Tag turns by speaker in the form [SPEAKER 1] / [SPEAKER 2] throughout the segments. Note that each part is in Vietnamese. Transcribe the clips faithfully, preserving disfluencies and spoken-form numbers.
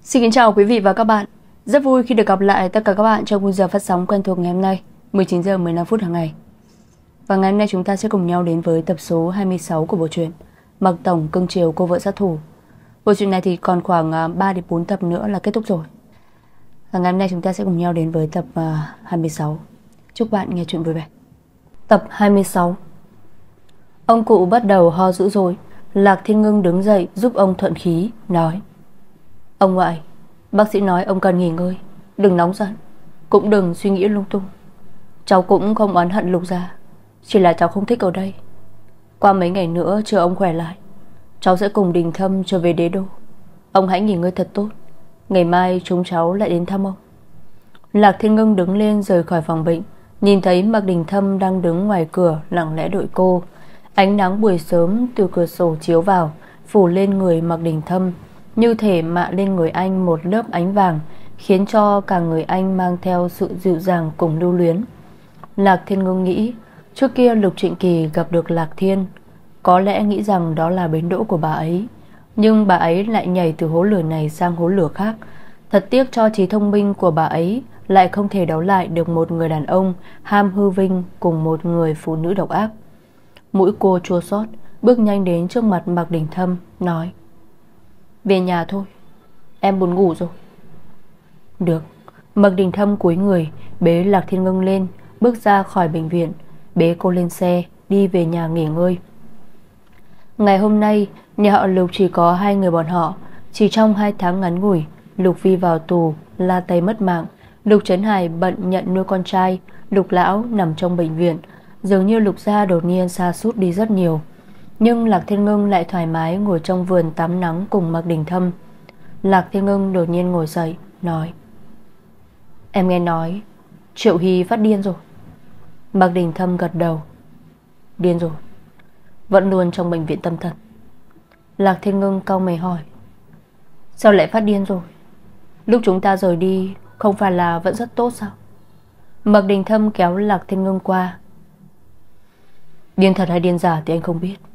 [SPEAKER 1] Xin kính chào quý vị và các bạn. Rất vui khi được gặp lại tất cả các bạn trong khung giờ phát sóng quen thuộc ngày hôm nay, mười chín giờ mười lăm phút hàng ngày. Và ngày hôm nay chúng ta sẽ cùng nhau đến với tập số hai mươi sáu của bộ truyện Mặc Tổng Cưng Chiều Cô Vợ Sát Thủ. Bộ truyện này thì còn khoảng ba đến bốn tập nữa là kết thúc rồi. Và ngày hôm nay chúng ta sẽ cùng nhau đến với tập hai mươi sáu. Chúc bạn nghe chuyện vui vẻ. Tập hai mươi sáu. Ông cụ bắt đầu ho dữ dội. Lạc Thiên Ngưng đứng dậy giúp ông thuận khí, nói: Ông ngoại, bác sĩ nói ông cần nghỉ ngơi, đừng nóng giận, cũng đừng suy nghĩ lung tung. Cháu cũng không oán hận Lục gia, chỉ là cháu không thích ở đây. Qua mấy ngày nữa chờ ông khỏe lại, cháu sẽ cùng Đình Thâm trở về đế đô. Ông hãy nghỉ ngơi thật tốt, ngày mai chúng cháu lại đến thăm ông. Lạc Thiên Ngưng đứng lên rời khỏi phòng bệnh, nhìn thấy Mạc Đình Thâm đang đứng ngoài cửa lặng lẽ đợi cô. Ánh nắng buổi sớm từ cửa sổ chiếu vào, phủ lên người Mạc Đình Thâm, như thể mạ lên người anh một lớp ánh vàng, khiến cho cả người anh mang theo sự dịu dàng cùng lưu luyến. Lạc Thiên Ngưng nghĩ, trước kia Lục Trịnh Kỳ gặp được Lạc Thiên, có lẽ nghĩ rằng đó là bến đỗ của bà ấy, nhưng bà ấy lại nhảy từ hố lửa này sang hố lửa khác. Thật tiếc cho trí thông minh của bà ấy lại không thể đấu lại được một người đàn ông ham hư vinh cùng một người phụ nữ độc ác. Mũi cô chua xót, bước nhanh đến trước mặt Mạc Đình Thâm, nói: Về nhà thôi, em buồn ngủ rồi. Được. Mạc Đình Thâm cúi người bế Lạc Thiên Ngưng lên, bước ra khỏi bệnh viện, bế cô lên xe đi về nhà nghỉ ngơi. Ngày hôm nay nhà họ Lục chỉ có hai người bọn họ. Chỉ trong hai tháng ngắn ngủi, Lục Vi vào tù, La Tây mất mạng, Lục Trấn Hải bận nhận nuôi con trai, Lục Lão nằm trong bệnh viện. Dường như Lục gia đột nhiên sa sút đi rất nhiều. Nhưng Lạc Thiên Ngưng lại thoải mái ngồi trong vườn tắm nắng cùng Mạc Đình Thâm. Lạc Thiên Ngưng đột nhiên ngồi dậy, nói: Em nghe nói Triệu Hy phát điên rồi. Mạc Đình Thâm gật đầu. Điên rồi, vẫn luôn trong bệnh viện tâm thần. Lạc Thiên Ngưng cau mày hỏi: Sao lại phát điên rồi? Lúc chúng ta rời đi không phải là vẫn rất tốt sao? Mạc Đình Thâm kéo Lạc Thiên Ngưng qua. Điên thật hay điên giả thì anh không biết.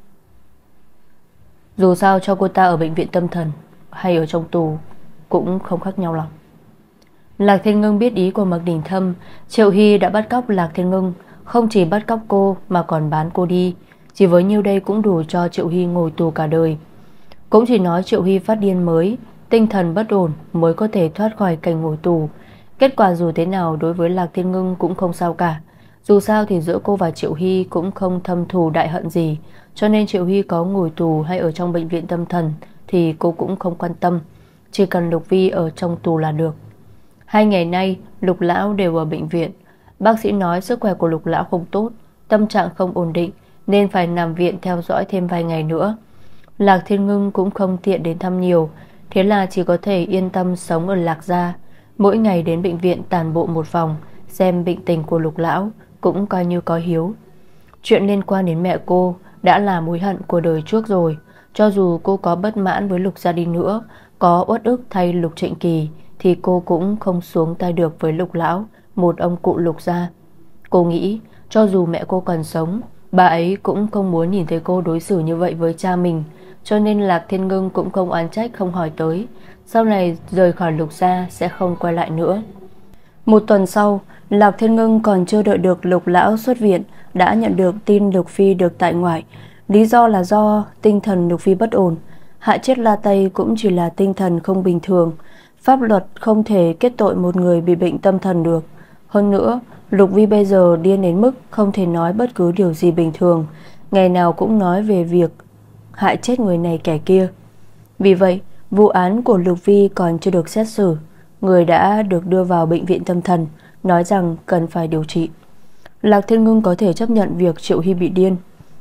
[SPEAKER 1] Dù sao cho cô ta ở bệnh viện tâm thần hay ở trong tù cũng không khác nhau lắm. Lạc Thiên Ngưng biết ý của Mạc Đình Thâm. Triệu Hy đã bắt cóc Lạc Thiên Ngưng, không chỉ bắt cóc cô mà còn bán cô đi. Chỉ với nhiêu đây cũng đủ cho Triệu Hy ngồi tù cả đời. Cũng chỉ nói Triệu Hy phát điên mới, tinh thần bất ổn mới có thể thoát khỏi cảnh ngồi tù. Kết quả dù thế nào đối với Lạc Thiên Ngưng cũng không sao cả. Dù sao thì giữa cô và Triệu Hy cũng không thâm thù đại hận gì, cho nên Triệu Hy có ngồi tù hay ở trong bệnh viện tâm thần thì cô cũng không quan tâm. Chỉ cần Lục Vi ở trong tù là được. Hai ngày nay Lục Lão đều ở bệnh viện. Bác sĩ nói sức khỏe của Lục Lão không tốt, tâm trạng không ổn định, nên phải nằm viện theo dõi thêm vài ngày nữa. Lạc Thiên Ngưng cũng không tiện đến thăm nhiều, thế là chỉ có thể yên tâm sống ở Lạc gia. Mỗi ngày đến bệnh viện tản bộ một vòng, xem bệnh tình của Lục Lão, cũng coi như có hiếu. Chuyện liên quan đến mẹ cô đã là mối hận của đời trước rồi. Cho dù cô có bất mãn với Lục gia đi nữa, có uất ức thay Lục Trịnh Kỳ, thì cô cũng không xuống tay được với Lục Lão, một ông cụ Lục gia. Cô nghĩ cho dù mẹ cô còn sống, bà ấy cũng không muốn nhìn thấy cô đối xử như vậy với cha mình. Cho nên Lạc Thiên Ngưng cũng không oán trách, không hỏi tới. Sau này rời khỏi Lục gia sẽ không quay lại nữa. Một tuần sau, Lạc Thiên Ngưng còn chưa đợi được Lục Lão xuất viện đã nhận được tin Lục Phi được tại ngoại. Lý do là do tinh thần Lục Phi bất ổn. Hại chết La Tây cũng chỉ là tinh thần không bình thường. Pháp luật không thể kết tội một người bị bệnh tâm thần được. Hơn nữa, Lục Vi bây giờ điên đến mức không thể nói bất cứ điều gì bình thường, ngày nào cũng nói về việc hại chết người này kẻ kia. Vì vậy, vụ án của Lục Vi còn chưa được xét xử. Người đã được đưa vào bệnh viện tâm thần, nói rằng cần phải điều trị. Lạc Thiên Ngưng có thể chấp nhận việc Triệu Hy bị điên,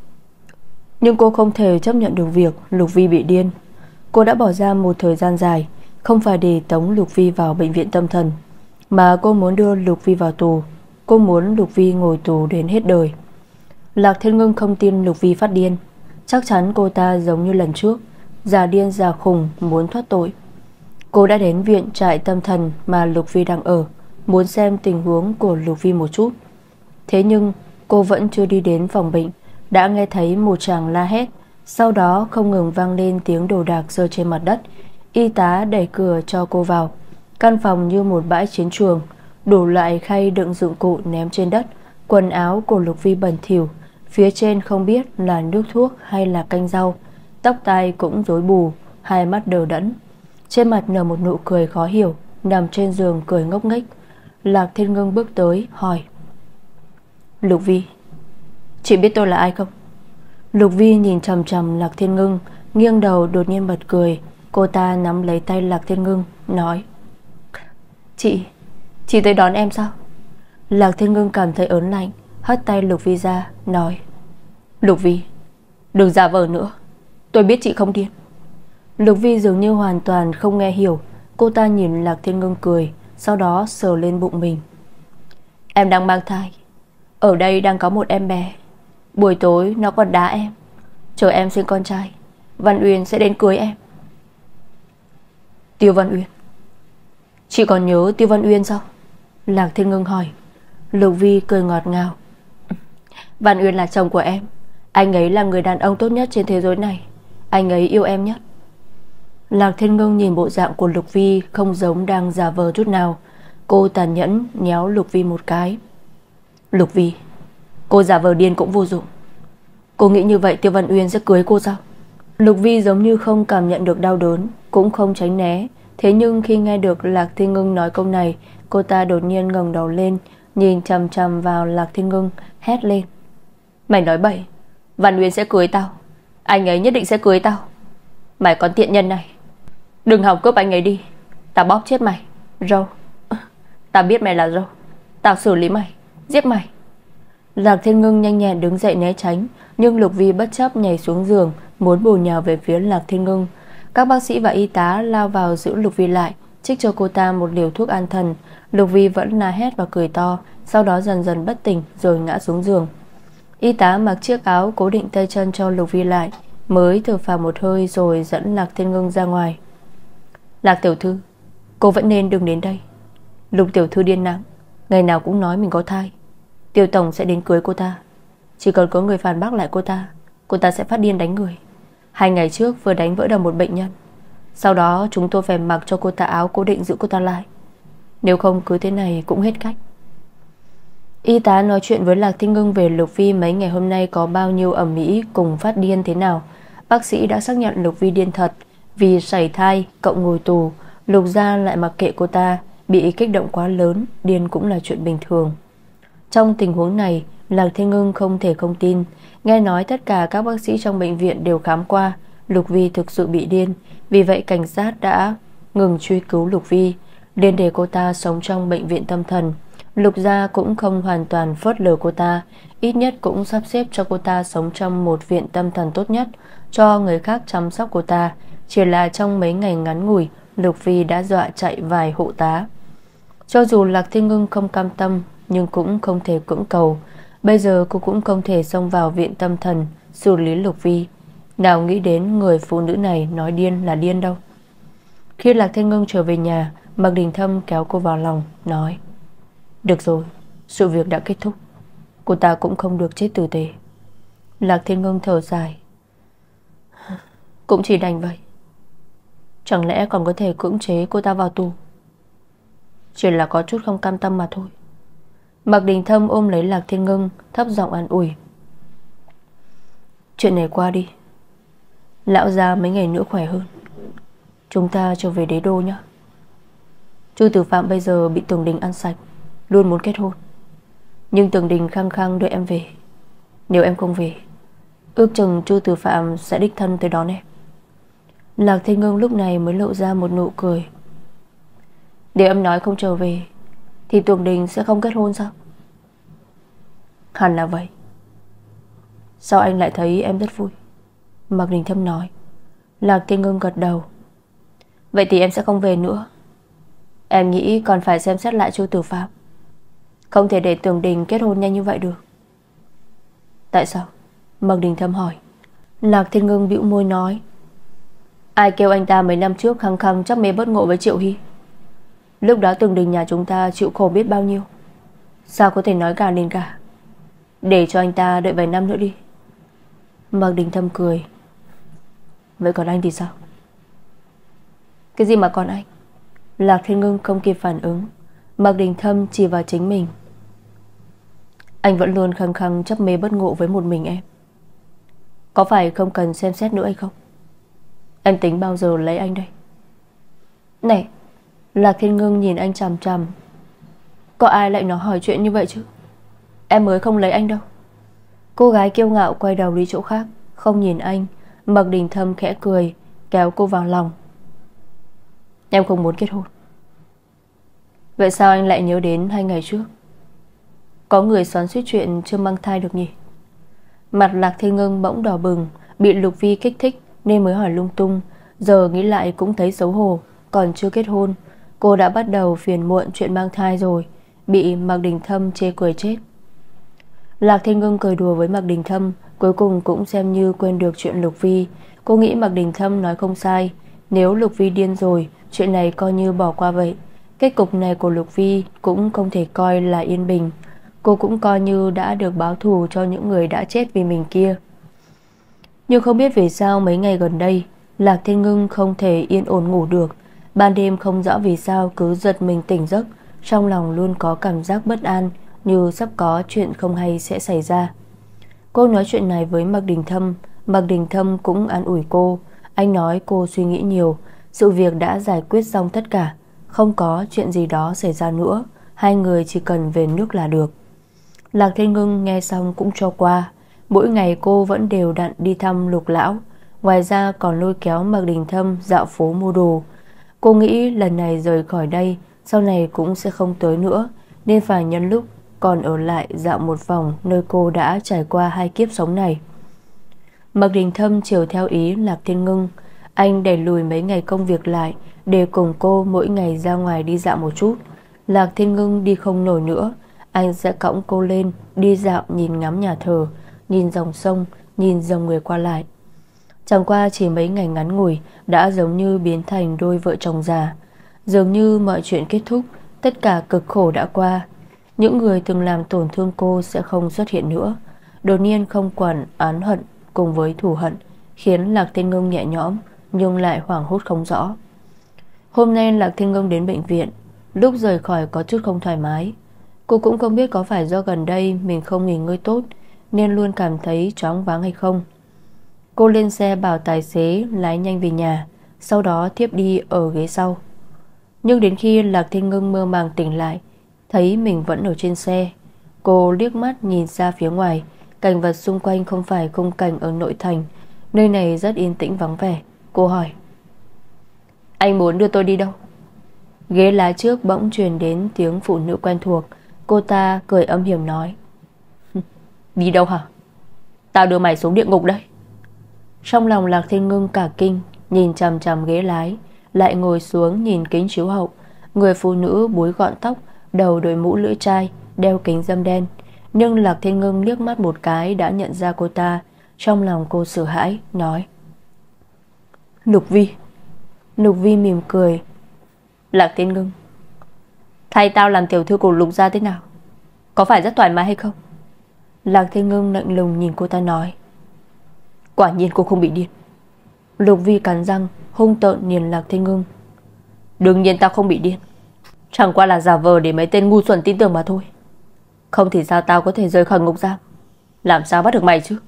[SPEAKER 1] nhưng cô không thể chấp nhận được việc Lục Vi bị điên. Cô đã bỏ ra một thời gian dài, không phải để tống Lục Vi vào bệnh viện tâm thần, mà cô muốn đưa Lục Vi vào tù. Cô muốn Lục Vi ngồi tù đến hết đời. Lạc Thiên Ngưng không tin Lục Vi phát điên. Chắc chắn cô ta giống như lần trước, già điên già khùng muốn thoát tội. Cô đã đến viện trại tâm thần mà Lục Vi đang ở, muốn xem tình huống của Lục Vi một chút. Thế nhưng cô vẫn chưa đi đến phòng bệnh, đã nghe thấy một chàng la hét. Sau đó không ngừng vang lên tiếng đồ đạc rơi trên mặt đất. Y tá đẩy cửa cho cô vào. Căn phòng như một bãi chiến trường, đủ loại khay đựng dụng cụ ném trên đất. Quần áo của Lục Vi bẩn thỉu, phía trên không biết là nước thuốc hay là canh rau. Tóc tai cũng rối bù, hai mắt đờ đẫn. Trên mặt nở một nụ cười khó hiểu, nằm trên giường cười ngốc nghếch. Lạc Thiên Ngưng bước tới hỏi: Lục Vi, chị biết tôi là ai không? Lục Vi nhìn chằm chằm Lạc Thiên Ngưng, nghiêng đầu đột nhiên bật cười. Cô ta nắm lấy tay Lạc Thiên Ngưng, nói: Chị, chị tới đón em sao? Lạc Thiên Ngưng cảm thấy ớn lạnh, hất tay Lục Vi ra, nói: Lục Vi, đừng giả vờ nữa, tôi biết chị không điên. Lục Vi dường như hoàn toàn không nghe hiểu. Cô ta nhìn Lạc Thiên Ngưng cười, sau đó sờ lên bụng mình. Em đang mang thai, ở đây đang có một em bé. Buổi tối nó còn đá em. Chờ em sinh con trai, Văn Uyên sẽ đến cưới em. Tiêu Văn Uyên? Chị còn nhớ Tiêu Văn Uyên sao? Lạc Thiên Ngưng hỏi. Lục Vi cười ngọt ngào. Văn Uyên là chồng của em. Anh ấy là người đàn ông tốt nhất trên thế giới này. Anh ấy yêu em nhất. Lạc Thiên Ngưng nhìn bộ dạng của Lục Vi không giống đang giả vờ chút nào. Cô tàn nhẫn nhéo Lục Vi một cái. Lục Vi, cô giả vờ điên cũng vô dụng. Cô nghĩ như vậy Tiêu Văn Uyên sẽ cưới cô sao? Lục Vi giống như không cảm nhận được đau đớn, cũng không tránh né. Thế nhưng khi nghe được Lạc Thiên Ngưng nói câu này, cô ta đột nhiên ngẩng đầu lên, nhìn chằm chằm vào Lạc Thiên Ngưng, hét lên: Mày nói bậy, Văn Uyên sẽ cưới tao. Anh ấy nhất định sẽ cưới tao. Mày con tiện nhân này, đừng hòng cướp anh ấy đi. Tao bóp chết mày. Râu, tao biết mày là râu. Tao xử lý mày, giết mày. Lạc Thiên Ngưng nhanh nhẹn đứng dậy né tránh, nhưng Lục Vi bất chấp nhảy xuống giường, muốn bổ nhào về phía Lạc Thiên Ngưng. Các bác sĩ và y tá lao vào giữ Lục Vi lại, trích cho cô ta một liều thuốc an thần. Lục Vi vẫn la hét và cười to, sau đó dần dần bất tỉnh rồi ngã xuống giường. Y tá mặc chiếc áo cố định tay chân cho Lục Vi lại, mới thở phào một hơi rồi dẫn Lạc Thiên Ngưng ra ngoài. Lạc tiểu thư, cô vẫn nên đừng đến đây. Lục tiểu thư điên nặng, ngày nào cũng nói mình có thai. Tiêu tổng sẽ đến cưới cô ta. Chỉ cần có người phản bác lại cô ta, cô ta sẽ phát điên đánh người. Hai ngày trước vừa đánh vỡ đầu một bệnh nhân. Sau đó chúng tôi phải mặc cho cô ta áo cố định giữ cô ta lại. Nếu không cứ thế này cũng hết cách. Y tá nói chuyện với Lạc Thiên Ngưng về Lục Vi mấy ngày hôm nay có bao nhiêu ầm ĩ cùng phát điên thế nào. Bác sĩ đã xác nhận Lục Vi điên thật. Vì sảy thai cộng ngồi tù, Lục gia lại mặc kệ cô ta. Bị kích động quá lớn, điên cũng là chuyện bình thường. Trong tình huống này, Lạc Thiên Ngưng không thể không tin. Nghe nói tất cả các bác sĩ trong bệnh viện đều khám qua, Lục Vi thực sự bị điên. Vì vậy cảnh sát đã ngừng truy cứu Lục Vi, nên để cô ta sống trong bệnh viện tâm thần. Lục gia cũng không hoàn toàn phớt lờ cô ta, ít nhất cũng sắp xếp cho cô ta sống trong một viện tâm thần tốt nhất, cho người khác chăm sóc cô ta. Chỉ là trong mấy ngày ngắn ngủi, Lục Vi đã dọa chạy vài hộ tá. Cho dù Lạc Thiên Ngưng không cam tâm, nhưng cũng không thể cưỡng cầu. Bây giờ cô cũng không thể xông vào viện tâm thần xử lý Lục Vi. Nào nghĩ đến người phụ nữ này nói điên là điên đâu. Khi Lạc Thiên Ngưng trở về nhà, Mạc Đình Thâm kéo cô vào lòng, nói: Được rồi, sự việc đã kết thúc. Cô ta cũng không được chết tử tế. Lạc Thiên Ngưng thở dài: Cũng chỉ đành vậy. Chẳng lẽ còn có thể cưỡng chế cô ta vào tù? Chỉ là có chút không cam tâm mà thôi. Mạc Đình Thâm ôm lấy Lạc Thiên Ngưng, thấp giọng an ủi: Chuyện này qua đi, lão già mấy ngày nữa khỏe hơn, chúng ta trở về đế đô nhé. Chu Tử Phạm bây giờ bị Tường Đình ăn sạch, luôn muốn kết hôn. Nhưng Tường Đình khăng khăng đợi em về. Nếu em không về, ước chừng Chu Tử Phạm sẽ đích thân tới đón em. Lạc Thiên Ngưng lúc này mới lộ ra một nụ cười. Nếu em nói không trở về thì Tường Đình sẽ không kết hôn sao? Hẳn là vậy. Sao anh lại thấy em rất vui? Mạc Đình Thâm nói. Lạc Thiên Ngưng gật đầu. Vậy thì em sẽ không về nữa. Em nghĩ còn phải xem xét lại Chu Tử Phạm. Không thể để Tường Đình kết hôn nhanh như vậy được. Tại sao? Mạc Đình Thâm hỏi. Lạc Thiên Ngưng bĩu môi nói: Ai kêu anh ta mấy năm trước khăng khăng chắc mê bất ngộ với Triệu Hy. Lúc đó Tường Đình nhà chúng ta chịu khổ biết bao nhiêu. Sao có thể nói gà nên gà? Để cho anh ta đợi vài năm nữa đi. Mạc Đình Thâm cười. Vậy còn anh thì sao? Cái gì mà còn anh? Lạc Thiên Ngưng không kịp phản ứng. Mạc Đình Thâm chỉ vào chính mình. Anh vẫn luôn khăng khăng chấp mê bất ngộ với một mình em. Có phải không cần xem xét nữa hay không? Em tính bao giờ lấy anh đây? Này, Lạc Thiên Ngưng nhìn anh chằm chằm. Có ai lại nó hỏi chuyện như vậy chứ? Em mới không lấy anh đâu. Cô gái kiêu ngạo quay đầu đi chỗ khác, không nhìn anh. Mạc Đình Thâm khẽ cười, kéo cô vào lòng. Em không muốn kết hôn. Vậy sao anh lại nhớ đến hai ngày trước? Có người xoắn xuýt chuyện chưa mang thai được nhỉ? Mặt Lạc Thiên Ngưng bỗng đỏ bừng, bị Lục Vi kích thích nên mới hỏi lung tung. Giờ nghĩ lại cũng thấy xấu hổ. Còn chưa kết hôn, cô đã bắt đầu phiền muộn chuyện mang thai rồi. Bị Mạc Đình Thâm chê cười chết. Lạc Thiên Ngưng cười đùa với Mạc Đình Thâm, cuối cùng cũng xem như quên được chuyện Lục Vi. Cô nghĩ Mạc Đình Thâm nói không sai. Nếu Lục Vi điên rồi, chuyện này coi như bỏ qua vậy. Kết cục này của Lục Vi cũng không thể coi là yên bình. Cô cũng coi như đã được báo thù cho những người đã chết vì mình kia. Nhưng không biết vì sao mấy ngày gần đây Lạc Thiên Ngưng không thể yên ổn ngủ được. Ban đêm không rõ vì sao cứ giật mình tỉnh giấc. Trong lòng luôn có cảm giác bất an, như sắp có chuyện không hay sẽ xảy ra. Cô nói chuyện này với Mạc Đình Thâm. Mạc Đình Thâm cũng an ủi cô. Anh nói cô suy nghĩ nhiều, sự việc đã giải quyết xong tất cả, không có chuyện gì đó xảy ra nữa. Hai người chỉ cần về nước là được. Lạc Thiên Ngưng nghe xong cũng cho qua. Mỗi ngày cô vẫn đều đặn đi thăm Lục lão. Ngoài ra còn lôi kéo Mạc Đình Thâm dạo phố mua đồ. Cô nghĩ lần này rời khỏi đây, sau này cũng sẽ không tới nữa, nên phải nhân lúc còn ở lại dạo một vòng nơi cô đã trải qua hai kiếp sống này. Mạc Đình Thâm chiều theo ý Lạc Thiên Ngưng. Anh đẩy lùi mấy ngày công việc lại để cùng cô mỗi ngày ra ngoài đi dạo một chút. Lạc Thiên Ngưng đi không nổi nữa, anh sẽ cõng cô lên đi dạo, nhìn ngắm nhà thờ, nhìn dòng sông, nhìn dòng người qua lại. Chẳng qua chỉ mấy ngày ngắn ngủi đã giống như biến thành đôi vợ chồng già. Dường như mọi chuyện kết thúc, tất cả cực khổ đã qua. Những người từng làm tổn thương cô sẽ không xuất hiện nữa. Đột nhiên không quản oán hận cùng với thù hận khiến Lạc Thiên Ngưng nhẹ nhõm, nhưng lại hoảng hốt không rõ. Hôm nay Lạc Thiên Ngưng đến bệnh viện. Lúc rời khỏi có chút không thoải mái. Cô cũng không biết có phải do gần đây mình không nghỉ ngơi tốt nên luôn cảm thấy choáng váng hay không. Cô lên xe bảo tài xế lái nhanh về nhà, sau đó thiếp đi ở ghế sau. Nhưng đến khi Lạc Thiên Ngưng mơ màng tỉnh lại, thấy mình vẫn ở trên xe. Cô liếc mắt nhìn ra phía ngoài. Cảnh vật xung quanh không phải khung cảnh ở nội thành. Nơi này rất yên tĩnh vắng vẻ. Cô hỏi: Anh muốn đưa tôi đi đâu? Ghế lái trước bỗng truyền đến tiếng phụ nữ quen thuộc. Cô ta cười âm hiểm nói: Đi đâu hả? Tao đưa mày xuống địa ngục đây. Trong lòng Lạc Thiên Ngưng cả kinh, nhìn chằm chằm ghế lái, lại ngồi xuống nhìn kính chiếu hậu. Người phụ nữ búi gọn tóc, đầu đội mũ lưỡi chai, đeo kính râm đen. Nhưng Lạc Thiên Ngưng liếc mắt một cái đã nhận ra cô ta. Trong lòng cô sợ hãi, nói: Lục Vi. Lục Vi mỉm cười: Lạc Thiên Ngưng, thay tao làm tiểu thư của Lục gia thế nào? Có phải rất thoải mái hay không? Lạc Thiên Ngưng lạnh lùng nhìn cô ta nói: Quả nhiên cô không bị điên. Lục Vi cắn răng hung tợn nhìn Lạc Thiên Ngưng: Đương nhiên tao không bị điên, chẳng qua là giả vờ để mấy tên ngu xuẩn tin tưởng mà thôi. Không thì sao tao có thể rời khỏi ngục giam? Làm sao bắt được mày chứ?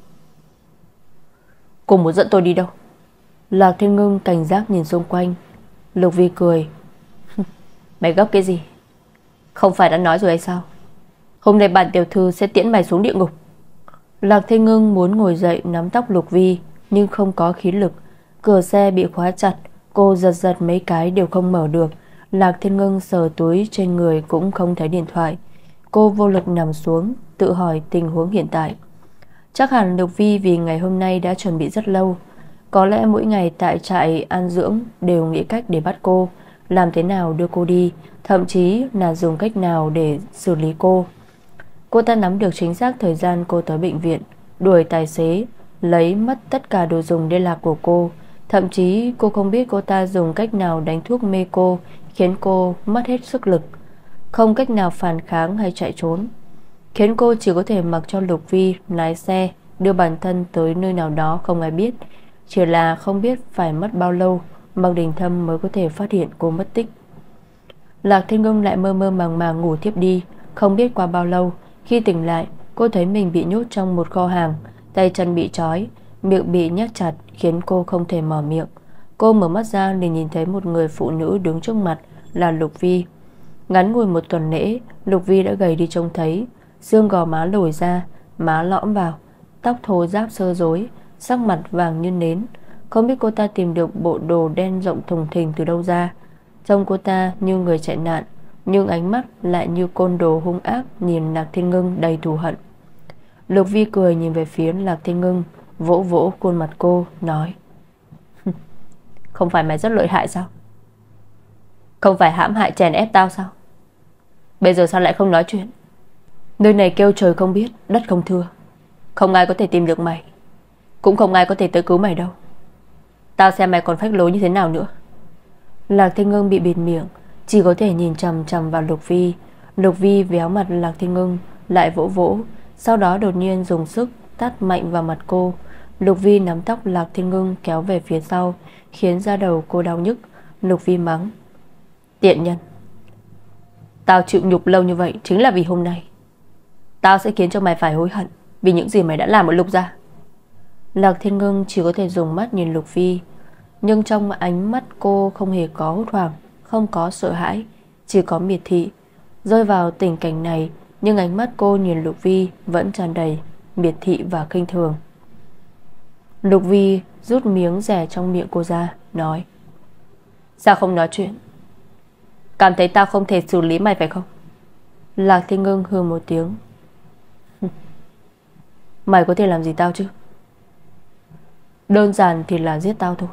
[SPEAKER 1] Cô muốn dẫn tôi đi đâu? Lạc Thiên Ngưng cảnh giác nhìn xung quanh. Lục Vi cười: Mày gấp cái gì? Không phải đã nói rồi hay sao? Hôm nay bản tiểu thư sẽ tiễn mày xuống địa ngục. Lạc Thiên Ngưng muốn ngồi dậy nắm tóc Lục Vi, nhưng không có khí lực. Cửa xe bị khóa chặt. Cô giật giật mấy cái đều không mở được. Lạc Thiên Ngưng sờ túi trên người cũng không thấy điện thoại. Cô vô lực nằm xuống, tự hỏi tình huống hiện tại. Chắc hẳn Lục Vi vì ngày hôm nay đã chuẩn bị rất lâu. Có lẽ mỗi ngày tại trại an dưỡng đều nghĩ cách để bắt cô, làm thế nào đưa cô đi, thậm chí là dùng cách nào để xử lý cô. Cô ta nắm được chính xác thời gian cô tới bệnh viện, đuổi tài xế, lấy mất tất cả đồ dùng liên lạc của cô. Thậm chí cô không biết cô ta dùng cách nào đánh thuốc mê cô, khiến cô mất hết sức lực, không cách nào phản kháng hay chạy trốn, khiến cô chỉ có thể mặc cho Lục Vi lái xe đưa bản thân tới nơi nào đó không ai biết. Chỉ là không biết phải mất bao lâu Mạc Đình Thâm mới có thể phát hiện cô mất tích. Lạc Thiên Ngưng lại mơ mơ màng màng ngủ thiếp đi. Không biết qua bao lâu, khi tỉnh lại, cô thấy mình bị nhốt trong một kho hàng, tay chân bị trói, miệng bị nhét chặt, khiến cô không thể mở miệng. Cô mở mắt ra liền nhìn thấy một người phụ nữ đứng trước mặt, là Lục Vi. Ngắn ngủi một tuần lễ, Lục Vi đã gầy đi trông thấy, xương gò má lồi ra, má lõm vào, tóc thô ráp sơ rối, sắc mặt vàng như nến. Không biết cô ta tìm được bộ đồ đen rộng thùng thình từ đâu ra. Trông cô ta như người chạy nạn, nhưng ánh mắt lại như côn đồ hung ác nhìn Lạc Thiên Ngưng đầy thù hận. Lục Vi cười nhìn về phía Lạc Thiên Ngưng, vỗ vỗ khuôn mặt cô, nói: Không phải mày rất lợi hại sao? Không phải hãm hại chèn ép tao sao? Bây giờ sao lại không nói chuyện? Nơi này kêu trời không biết, đất không thưa. Không ai có thể tìm được mày, cũng không ai có thể tới cứu mày đâu. Tao xem mày còn phách lối như thế nào nữa. Lạc Thiên Ngưng bị bịt miệng, chỉ có thể nhìn chằm chằm vào Lục Vi. Lục Vi véo mặt Lạc Thiên Ngưng, lại vỗ vỗ, sau đó đột nhiên dùng sức tát mạnh vào mặt cô. Lục Vi nắm tóc Lạc Thiên Ngưng kéo về phía sau, khiến da đầu cô đau nhức. Lục Vi mắng: Tiện nhân, tao chịu nhục lâu như vậy chính là vì hôm nay. Tao sẽ khiến cho mày phải hối hận vì những gì mày đã làm ở Lục gia. Lạc Thiên Ngưng chỉ có thể dùng mắt nhìn Lục Vi, nhưng trong ánh mắt cô không hề có hốt hoảng, không có sợ hãi, chỉ có miệt thị. Rơi vào tình cảnh này, nhưng ánh mắt cô nhìn Lục Vi vẫn tràn đầy miệt thị và khinh thường. Lục Vi rút miếng rẻ trong miệng cô ra, nói: Sao không nói chuyện? Cảm thấy tao không thể xử lý mày phải không? Lạc Thiên Ngưng hừ một tiếng: Mày có thể làm gì tao chứ? Đơn giản thì là giết tao thôi.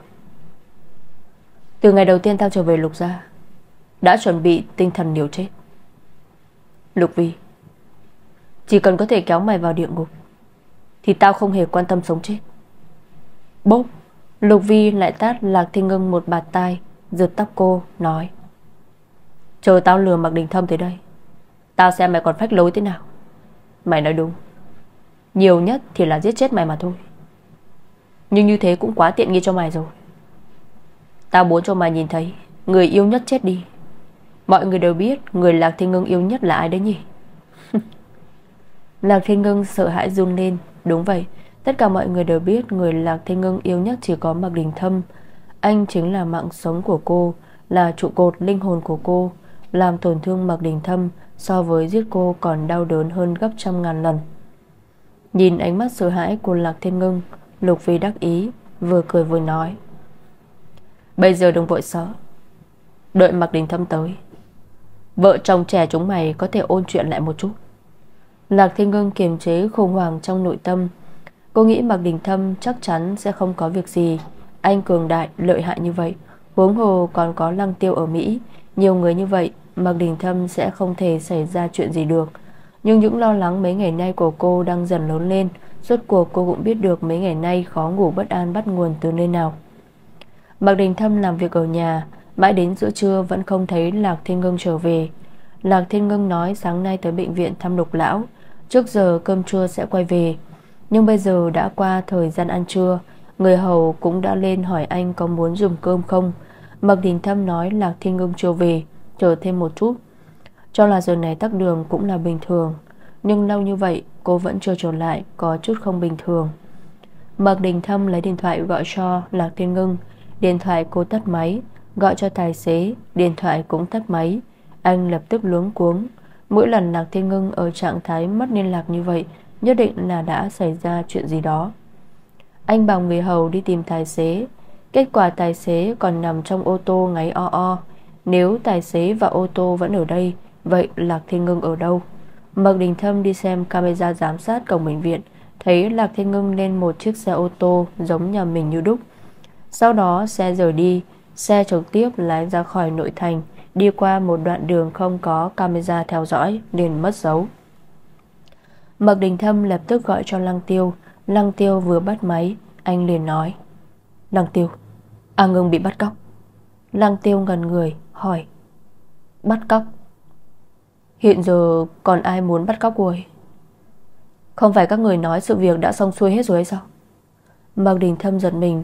[SPEAKER 1] Từ ngày đầu tiên tao trở về Lục gia, đã chuẩn bị tinh thần liều chết. Lục Vi, chỉ cần có thể kéo mày vào địa ngục thì tao không hề quan tâm sống chết. Bốp. Lục Vi lại tát Lạc Thiên Ngưng một bạt tai, giật tóc cô, nói: Chờ tao lừa Mạc Đình Thâm tới đây, tao xem mày còn phách lối thế nào. Mày nói đúng, nhiều nhất thì là giết chết mày mà thôi, nhưng như thế cũng quá tiện nghi cho mày rồi. Tao muốn cho mày nhìn thấy người yêu nhất chết đi. Mọi người đều biết người Lạc Thiên Ngưng yêu nhất là ai đấy nhỉ? Lạc Thiên Ngưng sợ hãi run lên. Đúng vậy, tất cả mọi người đều biết người Lạc Thiên Ngưng yêu nhất chỉ có Mạc Đình Thâm. Anh chính là mạng sống của cô, là trụ cột linh hồn của cô. Làm tổn thương Mạc Đình Thâm so với giết cô còn đau đớn hơn gấp trăm ngàn lần. Nhìn ánh mắt sợ hãi của Lạc Thiên Ngưng, Lục Vi đắc ý, vừa cười vừa nói: Bây giờ đừng vội sợ, đợi Mạc Đình Thâm tới, vợ chồng trẻ chúng mày có thể ôn chuyện lại một chút. Lạc Thiên Ngưng kiềm chế khủng hoảng trong nội tâm. Cô nghĩ Mạc Đình Thâm chắc chắn sẽ không có việc gì. Anh cường đại, lợi hại như vậy, huống hồ còn có Lăng Tiêu ở Mỹ, nhiều người như vậy, Mạc Đình Thâm sẽ không thể xảy ra chuyện gì được. Nhưng những lo lắng mấy ngày nay của cô đang dần lớn lên. Rốt cuộc cô cũng biết được mấy ngày nay khó ngủ bất an bắt nguồn từ nơi nào. Mạc Đình Thâm làm việc ở nhà, mãi đến giữa trưa vẫn không thấy Lạc Thiên Ngưng trở về. Lạc Thiên Ngưng nói sáng nay tới bệnh viện thăm Lục lão, trước giờ cơm trưa sẽ quay về. Nhưng bây giờ đã qua thời gian ăn trưa, người hầu cũng đã lên hỏi anh có muốn dùng cơm không. Mạc Đình Thâm nói Lạc Thiên Ngưng chưa về, chờ thêm một chút. Cho là giờ này tắc đường cũng là bình thường, nhưng lâu như vậy cô vẫn chưa trở lại, có chút không bình thường. Mạc Đình Thâm lấy điện thoại gọi cho Lạc Thiên Ngưng. Điện thoại cô tắt máy. Gọi cho tài xế, điện thoại cũng tắt máy. Anh lập tức luống cuống. Mỗi lần Lạc Thiên Ngưng ở trạng thái mất liên lạc như vậy, nhất định là đã xảy ra chuyện gì đó. Anh bảo người hầu đi tìm tài xế. Kết quả tài xế còn nằm trong ô tô ngáy o o. Nếu tài xế và ô tô vẫn ở đây, vậy Lạc Thiên Ngưng ở đâu? Mạc Đình Thâm đi xem camera giám sát cổng bệnh viện, thấy Lạc Thiên Ngưng lên một chiếc xe ô tô giống nhà mình như đúc. Sau đó xe rời đi. Xe trực tiếp lái ra khỏi nội thành, đi qua một đoạn đường không có camera theo dõi, liền mất dấu. Mạc Đình Thâm lập tức gọi cho Lăng Tiêu. Lăng Tiêu vừa bắt máy, anh liền nói: Lăng Tiêu, A Ngưng bị bắt cóc. Lăng Tiêu ngẩn người, hỏi: Bắt cóc? Hiện giờ còn ai muốn bắt cóc cô ấy? Không phải các người nói sự việc đã xong xuôi hết rồi hay sao? Mạc Đình Thâm giật mình.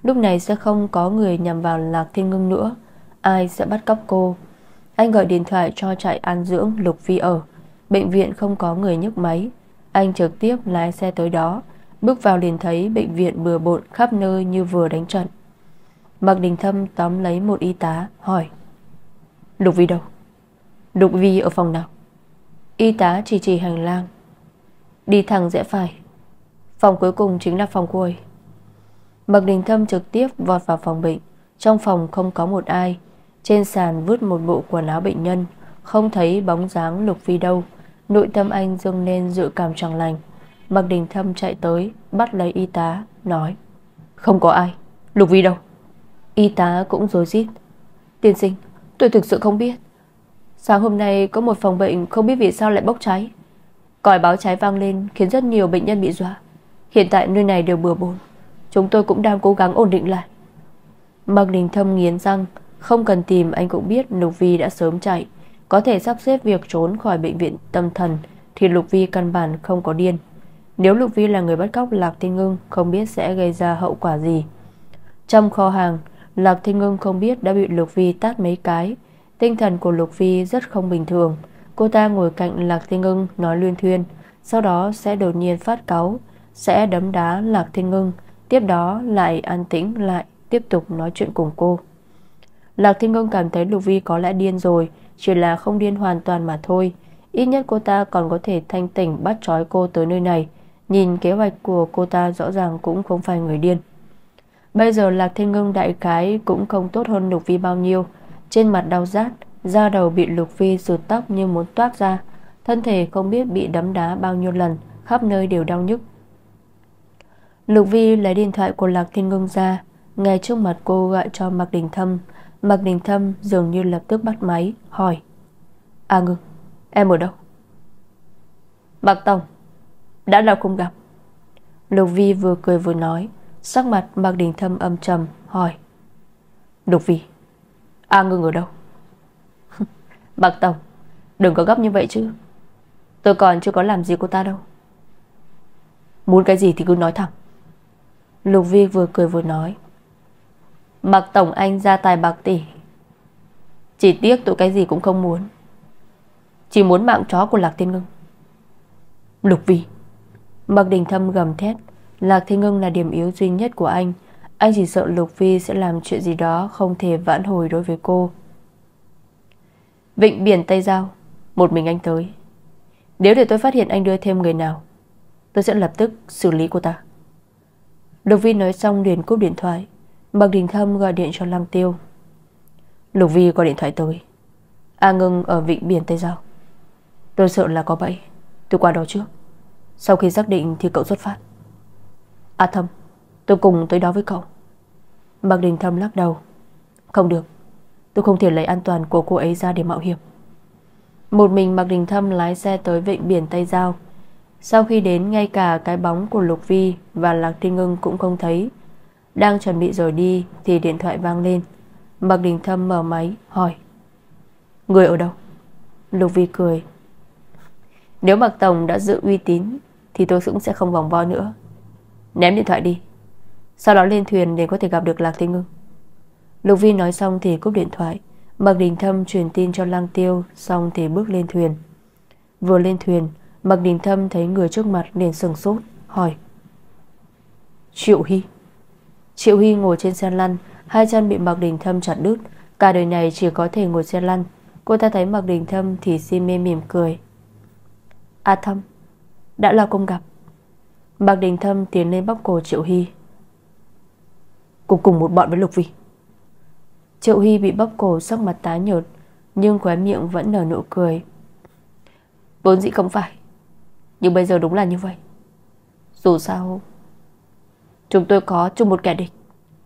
[SPEAKER 1] Lúc này sẽ không có người nhằm vào Lạc Thiên Ngưng nữa. Ai sẽ bắt cóc cô? Anh gọi điện thoại cho trại an dưỡng Lục Vi ở. Bệnh viện không có người nhấc máy. Anh trực tiếp lái xe tới đó. Bước vào liền thấy bệnh viện bừa bộn khắp nơi như vừa đánh trận. Mạc Đình Thâm tóm lấy một y tá hỏi: Lục Vi đâu? Lục Vi ở phòng nào? Y tá chỉ chỉ hành lang. Đi thẳng rẽ phải, phòng cuối cùng chính là phòng cô ấy. Mạc Đình Thâm trực tiếp vọt vào phòng bệnh. Trong phòng không có một ai. Trên sàn vứt một bộ quần áo bệnh nhân, không thấy bóng dáng Lục Vi đâu. Nội tâm anh dâng lên dự cảm chẳng lành. Mạc Đình Thâm chạy tới, bắt lấy y tá, nói: Không có ai, Lục Vi đâu? Y tá cũng rối rít: Tiên sinh, tôi thực sự không biết. Sáng hôm nay có một phòng bệnh không biết vì sao lại bốc cháy. Còi báo cháy vang lên khiến rất nhiều bệnh nhân bị dọa. Hiện tại nơi này đều bừa bộn. Chúng tôi cũng đang cố gắng ổn định lại. Mạc Đình Thâm nghiến răng. Không cần tìm anh cũng biết Lục Vi đã sớm chạy. Có thể sắp xếp việc trốn khỏi bệnh viện tâm thần thì Lục Vi căn bản không có điên. Nếu Lục Vi là người bắt cóc Lạc Thiên Ngưng, không biết sẽ gây ra hậu quả gì. Trong kho hàng, Lạc Thiên Ngưng không biết đã bị Lục Vi tát mấy cái. Tinh thần của Lục Vi rất không bình thường. Cô ta ngồi cạnh Lạc Thiên Ngưng nói luyên thuyên, sau đó sẽ đột nhiên phát cáu, sẽ đấm đá Lạc Thiên Ngưng, tiếp đó lại an tĩnh lại, tiếp tục nói chuyện cùng cô. Lạc Thiên Ngưng cảm thấy Lục Vi có lẽ điên rồi, chỉ là không điên hoàn toàn mà thôi. Ít nhất cô ta còn có thể thanh tỉnh bắt trói cô tới nơi này. Nhìn kế hoạch của cô ta rõ ràng cũng không phải người điên. Bây giờ Lạc Thiên Ngưng đại khái cũng không tốt hơn Lục Vi bao nhiêu. Trên mặt đau rát, da đầu bị Lục Vi rụt tóc như muốn toát ra. Thân thể không biết bị đấm đá bao nhiêu lần, khắp nơi đều đau nhức. Lục Vi lấy điện thoại của Lạc Thiên Ngưng ra, ngay trước mặt cô gọi cho Mạc Đình Thâm. Mạc Đình Thâm dường như lập tức bắt máy, hỏi: À Ngưng, em ở đâu? Mạc Tổng, đã lâu không gặp. Lục Vi vừa cười vừa nói. Sắc mặt Mạc Đình Thâm âm trầm, hỏi: Lục Vi, A Ngưng ở đâu? Mạc Tổng, đừng có gấp như vậy chứ. Tôi còn chưa có làm gì cô ta đâu. Muốn cái gì thì cứ nói thẳng. Lục Vi vừa cười vừa nói: Mạc Tổng anh gia tài bạc tỷ, chỉ tiếc tôi cái gì cũng không muốn, chỉ muốn mạng chó của Lạc Thiên Ngưng. Lục Vi. Mạc Đình Thâm gầm thét. Lạc Thiên Ngưng là điểm yếu duy nhất của anh. Anh chỉ sợ Lục Vi sẽ làm chuyện gì đó không thể vãn hồi đối với cô. Vịnh biển Tây Giao, một mình anh tới. Nếu để tôi phát hiện anh đưa thêm người nào, tôi sẽ lập tức xử lý cô ta. Lục Vi nói xong liền cúp điện thoại. Mạc Đình Thâm gọi điện cho Lăng Tiêu. Lục Vi gọi điện thoại tới. A Ngưng ở vịnh biển Tây Giao. Tôi sợ là có bẫy, tôi qua đó trước. Sau khi xác định thì cậu xuất phát. A Thâm, tôi cùng tới đó với cậu. Mạc Đình Thâm lắc đầu. Không được, tôi không thể lấy an toàn của cô ấy ra để mạo hiểm. Một mình Mạc Đình Thâm lái xe tới vịnh biển Tây Giao. Sau khi đến, ngay cả cái bóng của Lục Vi và Lạc Thiên Ngưng cũng không thấy. Đang chuẩn bị rời đi thì điện thoại vang lên. Mạc Đình Thâm mở máy hỏi: Người ở đâu? Lục Vi cười: Nếu Mạc Tổng đã giữ uy tín thì tôi cũng sẽ không vòng vo nữa. Ném điện thoại đi, sau đó lên thuyền để có thể gặp được Lạc Thiên Ngưng. Lục Vi nói xong thì cúp điện thoại. Mạc Đình Thâm truyền tin cho Lăng Tiêu, xong thì bước lên thuyền. Vừa lên thuyền, Mạc Đình Thâm thấy người trước mặt liền sừng sốt, hỏi: Triệu Hy. Triệu Hy ngồi trên xe lăn, hai chân bị Mạc Đình Thâm chặt đứt. Cả đời này chỉ có thể ngồi xe lăn. Cô ta thấy Mạc Đình Thâm thì si mê mỉm cười. A Thâm, đã lâu không gặp. Mạc Đình Thâm tiến lên bóp cổ Triệu Hy. Cô cùng một bọn với Lục Vi. Triệu Hy bị bóp cổ, sắc mặt tái nhợt, nhưng khóe miệng vẫn nở nụ cười. Vốn dĩ không phải, nhưng bây giờ đúng là như vậy. Dù sao chúng tôi có chung một kẻ địch.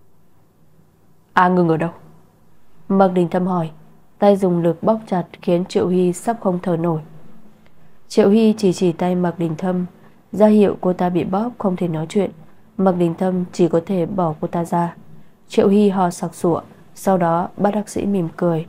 [SPEAKER 1] A Ngưng ở đâu? Mạc Đình Thâm hỏi. Tay dùng lực bóp chặt khiến Triệu Hy sắp không thở nổi. Triệu Hy chỉ chỉ tay Mạc Đình Thâm, ra hiệu cô ta bị bóp không thể nói chuyện. Mạc Đình Thâm chỉ có thể bỏ cô ta ra. Triệu Hy ho sặc sụa, sau đó bác bác sĩ mỉm cười.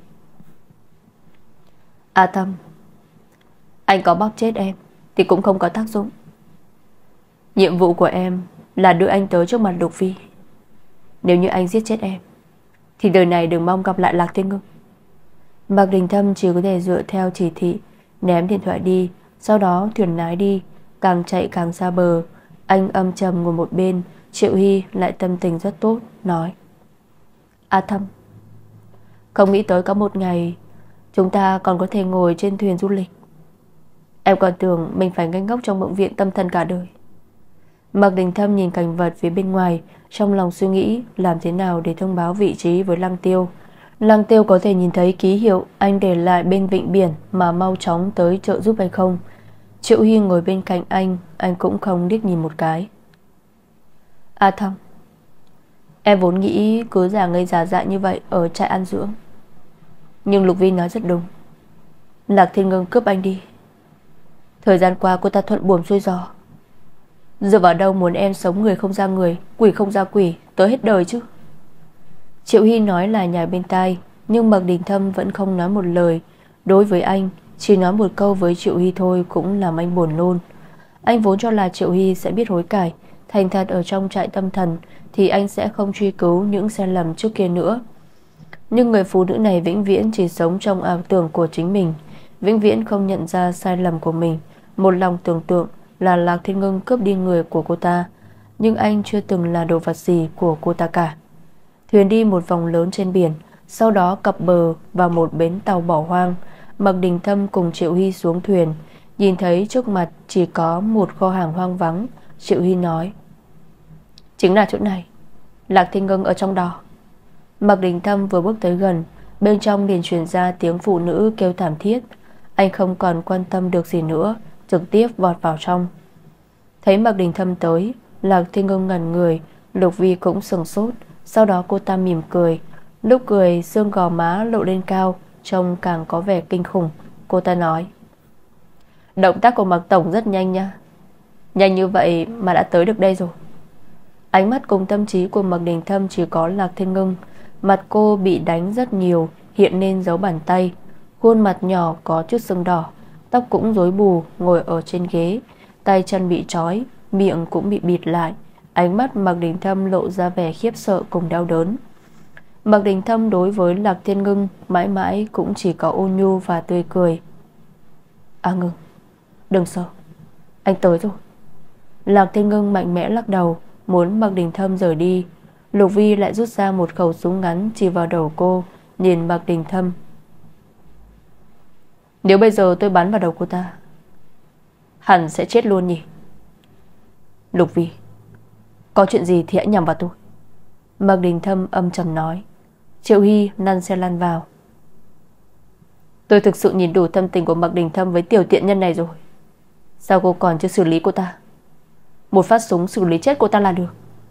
[SPEAKER 1] A Thâm, anh có bóp chết em thì cũng không có tác dụng. Nhiệm vụ của em là đưa anh tới trước mặt Lục Vi. Nếu như anh giết chết em thì đời này đừng mong gặp lại Lạc Thiên Ngưng. Mạc Đình Thâm chỉ có thể dựa theo chỉ thị, ném điện thoại đi. Sau đó thuyền lái đi, càng chạy càng xa bờ. Anh âm trầm ngồi một bên. Triệu Hy lại tâm tình rất tốt, nói: A Thâm, không nghĩ tới có một ngày chúng ta còn có thể ngồi trên thuyền du lịch. Em còn tưởng mình phải ngây ngốc trong bệnh viện tâm thần cả đời. Mạc Đình Thâm nhìn cảnh vật phía bên ngoài, trong lòng suy nghĩ làm thế nào để thông báo vị trí với Lăng Tiêu. Lăng Tiêu có thể nhìn thấy ký hiệu anh để lại bên vịnh biển mà mau chóng tới trợ giúp hay không. Triệu Hy ngồi bên cạnh anh, anh cũng không liếc nhìn một cái. A Thâm, em vốn nghĩ cứ giả ngây giả dại như vậy ở trại an dưỡng, nhưng Lục Vi nói rất đúng. Lạc Thiên Ngưng cướp anh đi. Thời gian qua cô ta thuận buồm xuôi gió, dựa vào đâu muốn em sống người không ra người, quỷ không ra quỷ tới hết đời chứ? Triệu Hy nói là nhài bên tai, nhưng Mạc Đình Thâm vẫn không nói một lời. Đối với anh, chỉ nói một câu với Triệu Hy thôi cũng làm anh buồn nôn. Anh vốn cho là Triệu Hy sẽ biết hối cải, thành thật ở trong trại tâm thần, thì anh sẽ không truy cứu những sai lầm trước kia nữa. Nhưng người phụ nữ này vĩnh viễn chỉ sống trong ảo tưởng của chính mình, vĩnh viễn không nhận ra sai lầm của mình. Một lòng tưởng tượng là Lạc Thiên Ngưng cướp đi người của cô ta, nhưng anh chưa từng là đồ vật gì của cô ta cả. Thuyền đi một vòng lớn trên biển, sau đó cập bờ vào một bến tàu bỏ hoang. Mạc Đình Thâm cùng Triệu Hy xuống thuyền, nhìn thấy trước mặt chỉ có một kho hàng hoang vắng. Triệu Hy nói: chính là chỗ này, Lạc Thiên Ngưng ở trong đó. Mạc Đình Thâm vừa bước tới gần, bên trong liền truyền ra tiếng phụ nữ kêu thảm thiết. Anh không còn quan tâm được gì nữa, trực tiếp vọt vào trong. Thấy Mạc Đình Thâm tới, Lạc Thiên Ngưng ngẩn người, Lục Vi cũng sừng sốt. Sau đó cô ta mỉm cười, lúc cười xương gò má lộ lên cao, trông càng có vẻ kinh khủng. Cô ta nói: động tác của Mạc Tổng rất nhanh nha. Nhanh như vậy mà đã tới được đây rồi. Ánh mắt cùng tâm trí của Mạc Đình Thâm chỉ có Lạc Thiên Ngưng. Mặt cô bị đánh rất nhiều, hiện lên dấu bàn tay, khuôn mặt nhỏ có chút sưng đỏ, tóc cũng rối bù, ngồi ở trên ghế, tay chân bị trói, miệng cũng bị bịt lại. Ánh mắt Mạc Đình Thâm lộ ra vẻ khiếp sợ cùng đau đớn. Mạc Đình Thâm đối với Lạc Thiên Ngưng mãi mãi cũng chỉ có ôn nhu và tươi cười. A Ngưng, đừng sợ, anh tới rồi. Lạc Thiên Ngưng mạnh mẽ lắc đầu, muốn Mạc Đình Thâm rời đi. Lục Vi lại rút ra một khẩu súng ngắn chỉ vào đầu cô, nhìn Mạc Đình Thâm: nếu bây giờ tôi bắn vào đầu cô ta, hẳn sẽ chết luôn nhỉ? Lục Vi, có chuyện gì thì hãy nhằm vào tôi. Mạc Đình Thâm âm trầm nói. Triệu Hy lăn xe lăn vào. Tôi thực sự nhìn đủ tâm tình của Mạc Đình Thâm với tiểu tiện nhân này rồi. Sao cô còn chưa xử lý cô ta? Một phát súng xử lý chết cô ta là được.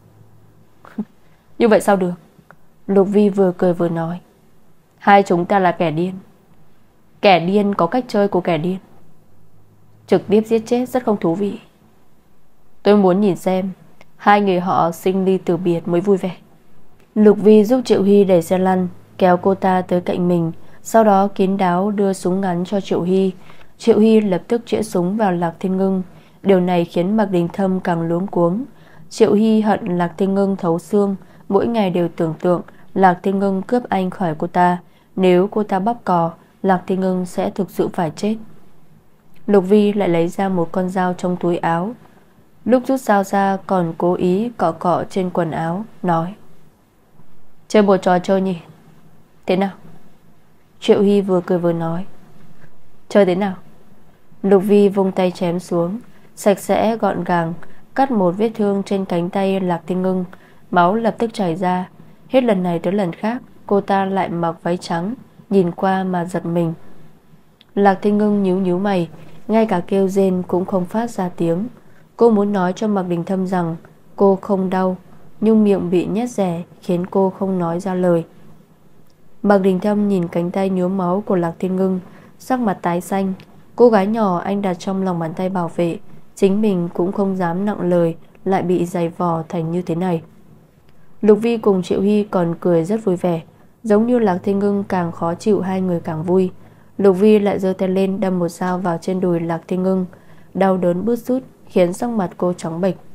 [SPEAKER 1] Như vậy sao được? Lục Vi vừa cười vừa nói. Hai chúng ta là kẻ điên. Kẻ điên có cách chơi của kẻ điên. Trực tiếp giết chết rất không thú vị. Tôi muốn nhìn xem hai người họ sinh ly từ biệt mới vui vẻ. Lục Vi giúp Triệu Hy đẩy xe lăn, kéo cô ta tới cạnh mình, sau đó kín đáo đưa súng ngắn cho Triệu Hy. Triệu Hy lập tức chĩa súng vào Lạc Thiên Ngưng. Điều này khiến Mạc Đình Thâm càng luống cuống. Triệu Hy hận Lạc Thiên Ngưng thấu xương, mỗi ngày đều tưởng tượng Lạc Thiên Ngưng cướp anh khỏi cô ta. Nếu cô ta bóp cò, Lạc Thiên Ngưng sẽ thực sự phải chết. Lục Vi lại lấy ra một con dao trong túi áo. Lúc rút dao ra còn cố ý cọ cọ trên quần áo, nói: chơi một trò chơi nhỉ? Thế nào? Triệu Hy vừa cười vừa nói: chơi thế nào? Lục Vi vung tay chém xuống, sạch sẽ gọn gàng, cắt một vết thương trên cánh tay Lạc Thiên Ngưng. Máu lập tức chảy ra. Hết lần này tới lần khác cô ta lại mặc váy trắng, nhìn qua mà giật mình. Lạc Thiên Ngưng nhíu nhíu mày, ngay cả kêu rên cũng không phát ra tiếng. Cô muốn nói cho Mạc Đình Thâm rằng cô không đau, nhưng miệng bị nhét rẻ khiến cô không nói ra lời. Mạc Đình Thâm nhìn cánh tay nhuốm máu của Lạc Thiên Ngưng, sắc mặt tái xanh. Cô gái nhỏ anh đặt trong lòng bàn tay bảo vệ, chính mình cũng không dám nặng lời, lại bị giày vò thành như thế này. Lục Vi cùng Triệu Hy còn cười rất vui vẻ, giống như Lạc Thiên Ngưng càng khó chịu hai người càng vui. Lục Vi lại giơ tay lên đâm một dao vào trên đùi Lạc Thiên Ngưng, đau đớn bứt rút khiến sắc mặt cô trắng bệch.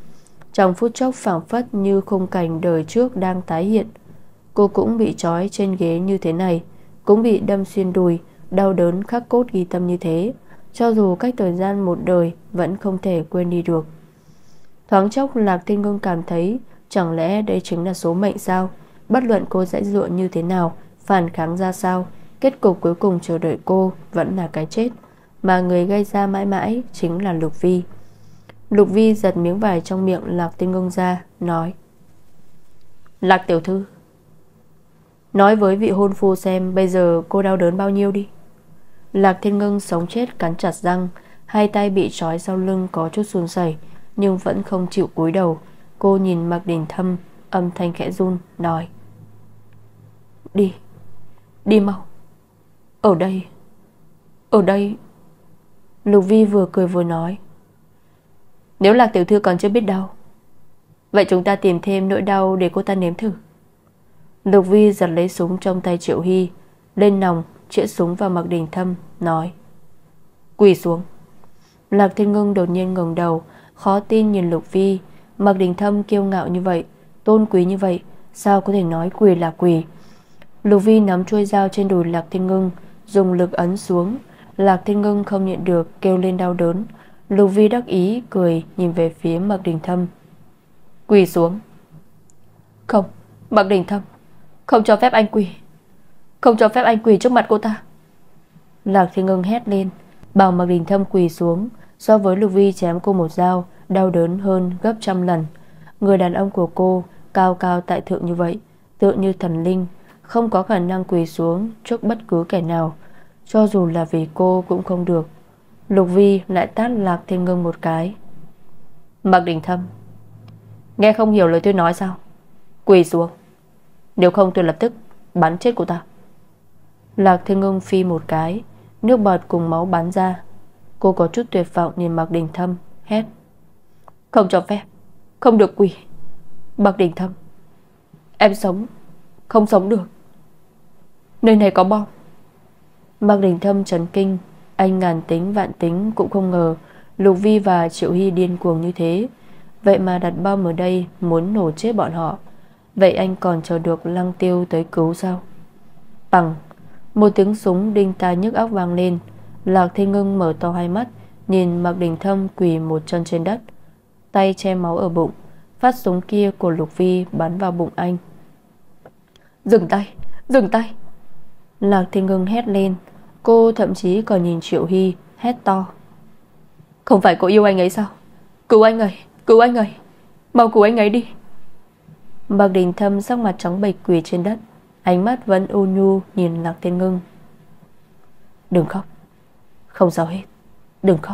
[SPEAKER 1] Trong phút chốc phảng phất như khung cảnh đời trước đang tái hiện. Cô cũng bị trói trên ghế như thế này, cũng bị đâm xuyên đùi, đau đớn khắc cốt ghi tâm như thế. Cho dù cách thời gian một đời vẫn không thể quên đi được. Thoáng chốc Lạc Thiên Ngưng cảm thấy chẳng lẽ đây chính là số mệnh sao? Bất luận cô giãy giụa như thế nào, phản kháng ra sao, kết cục cuối cùng chờ đợi cô vẫn là cái chết, mà người gây ra mãi mãi chính là Lục Vi. Lục Vi giật miếng vải trong miệng Lạc Thiên Ngưng ra, nói: Lạc tiểu thư, nói với vị hôn phu xem bây giờ cô đau đớn bao nhiêu đi. Lạc Thiên Ngưng sống chết cắn chặt răng, hai tay bị trói sau lưng có chút run rẩy, nhưng vẫn không chịu cúi đầu. Cô nhìn Mạc Đình Thâm, âm thanh khẽ run, nói: Đi, đi mau. Ở đây, ở đây. Lục Vi vừa cười vừa nói: Nếu Lạc tiểu thư còn chưa biết đau, vậy chúng ta tìm thêm nỗi đau để cô ta nếm thử. Lục Vi giật lấy súng trong tay Triệu Hy, lên nòng chĩa súng vào Mạc Đình Thâm, nói: Quỳ xuống. Lạc Thiên Ngưng đột nhiên ngẩng đầu, khó tin nhìn Lục Vi. Mạc Đình Thâm kiêu ngạo như vậy, tôn quý như vậy, sao có thể nói quỳ là quỳ? Lục Vi nắm chuôi dao trên đùi Lạc Thiên Ngưng, dùng lực ấn xuống. Lạc Thiên Ngưng không nhịn được kêu lên đau đớn. Lục Vi đắc ý cười nhìn về phía Mạc Đình Thâm: Quỳ xuống. Không, Mạc Đình Thâm, không cho phép anh quỳ, không cho phép anh quỳ trước mặt cô ta. Lạc Thiên Ngưng hét lên, bảo Mạc Đình Thâm quỳ xuống. So với Lục Vi chém cô một dao, đau đớn hơn gấp trăm lần. Người đàn ông của cô cao cao tại thượng như vậy, tựa như thần linh, không có khả năng quỳ xuống trước bất cứ kẻ nào. Cho dù là vì cô cũng không được. Lục Vi lại tát Lạc Thiên Ngưng một cái. Mạc Đình Thâm, nghe không hiểu lời tôi nói sao? Quỳ xuống, nếu không tôi lập tức bắn chết cô ta. Lạc Thiên Ngưng phi một cái, nước bọt cùng máu bắn ra. Cô có chút tuyệt vọng nhìn Mạc Đình Thâm, hét: Không cho phép, không được quỳ. Mạc Đình Thâm, em sống không sống được, nơi này có bom. Mạc Đình Thâm chấn kinh. Anh ngàn tính vạn tính cũng không ngờ Lục Vi và Triệu Hy điên cuồng như thế, vậy mà đặt bom ở đây muốn nổ chết bọn họ. Vậy anh còn chờ được Lăng Tiêu tới cứu sao? Bằng một tiếng súng đinh tai nhức óc vang lên. Lạc Thiên Ngưng mở to hai mắt, nhìn Mạc Đình Thâm quỳ một chân trên đất, tay che máu ở bụng. Phát súng kia của Lục Vi bắn vào bụng anh. Dừng tay, dừng tay. Lạc Thiên Ngưng hét lên. Cô thậm chí còn nhìn Triệu Hy, hét to: Không phải cô yêu anh ấy sao? Cứu anh ấy, cứu anh ấy, mau cứu anh ấy đi. Mạc Đình Thâm sắc mặt trắng bệch quỳ trên đất, ánh mắt vẫn ôn nhu nhìn Lạc Thiên Ngưng. Đừng khóc, không sao hết, đừng khóc.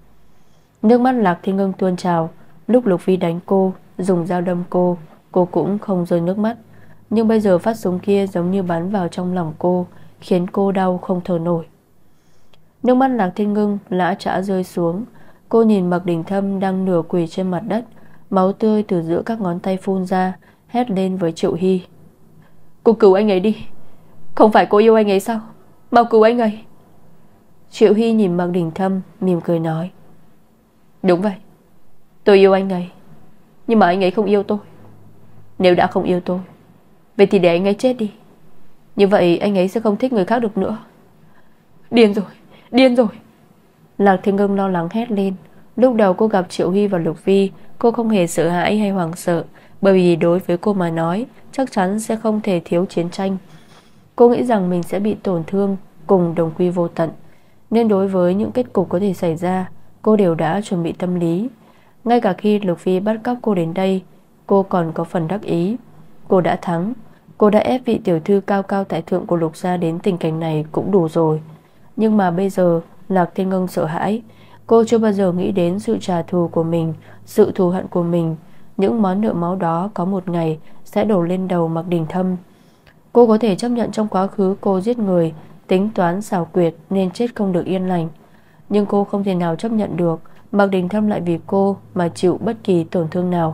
[SPEAKER 1] Nước mắt Lạc Thiên Ngưng tuôn trào. Lúc Lục Vi đánh cô, dùng dao đâm cô, cô cũng không rơi nước mắt. Nhưng bây giờ phát súng kia giống như bắn vào trong lòng cô, khiến cô đau không thở nổi. Nước mắt Lạc Thiên Ngưng lã chã rơi xuống. Cô nhìn Mạc Đình Thâm đang nửa quỳ trên mặt đất, máu tươi từ giữa các ngón tay phun ra, hét lên với Triệu Hy: Cô cứu anh ấy đi, không phải cô yêu anh ấy sao? Mau cứu anh ấy. Triệu Hy nhìn Mạc Đình Thâm, mỉm cười nói: Đúng vậy, tôi yêu anh ấy, nhưng mà anh ấy không yêu tôi. Nếu đã không yêu tôi, vậy thì để anh ấy chết đi. Như vậy anh ấy sẽ không thích người khác được nữa. Điên rồi, điên rồi. Lạc Thiên Ngưng lo lắng hét lên. Lúc đầu cô gặp Triệu Hy và Lục Vi, cô không hề sợ hãi hay hoảng sợ, bởi vì đối với cô mà nói, chắc chắn sẽ không thể thiếu chiến tranh. Cô nghĩ rằng mình sẽ bị tổn thương, cùng đồng quy vô tận, nên đối với những kết cục có thể xảy ra, cô đều đã chuẩn bị tâm lý. Ngay cả khi Lục Vi bắt cóc cô đến đây, cô còn có phần đắc ý. Cô đã thắng, cô đã ép vị tiểu thư cao cao tại thượng của Lục gia đến tình cảnh này cũng đủ rồi. Nhưng mà bây giờ Lạc Thiên Ngưng sợ hãi. Cô chưa bao giờ nghĩ đến sự trả thù của mình, sự thù hận của mình. Những món nợ máu đó có một ngày sẽ đổ lên đầu Mạc Đình Thâm. Cô có thể chấp nhận trong quá khứ cô giết người, tính toán xảo quyệt nên chết không được yên lành, nhưng cô không thể nào chấp nhận được Mạc Đình Thâm lại vì cô mà chịu bất kỳ tổn thương nào.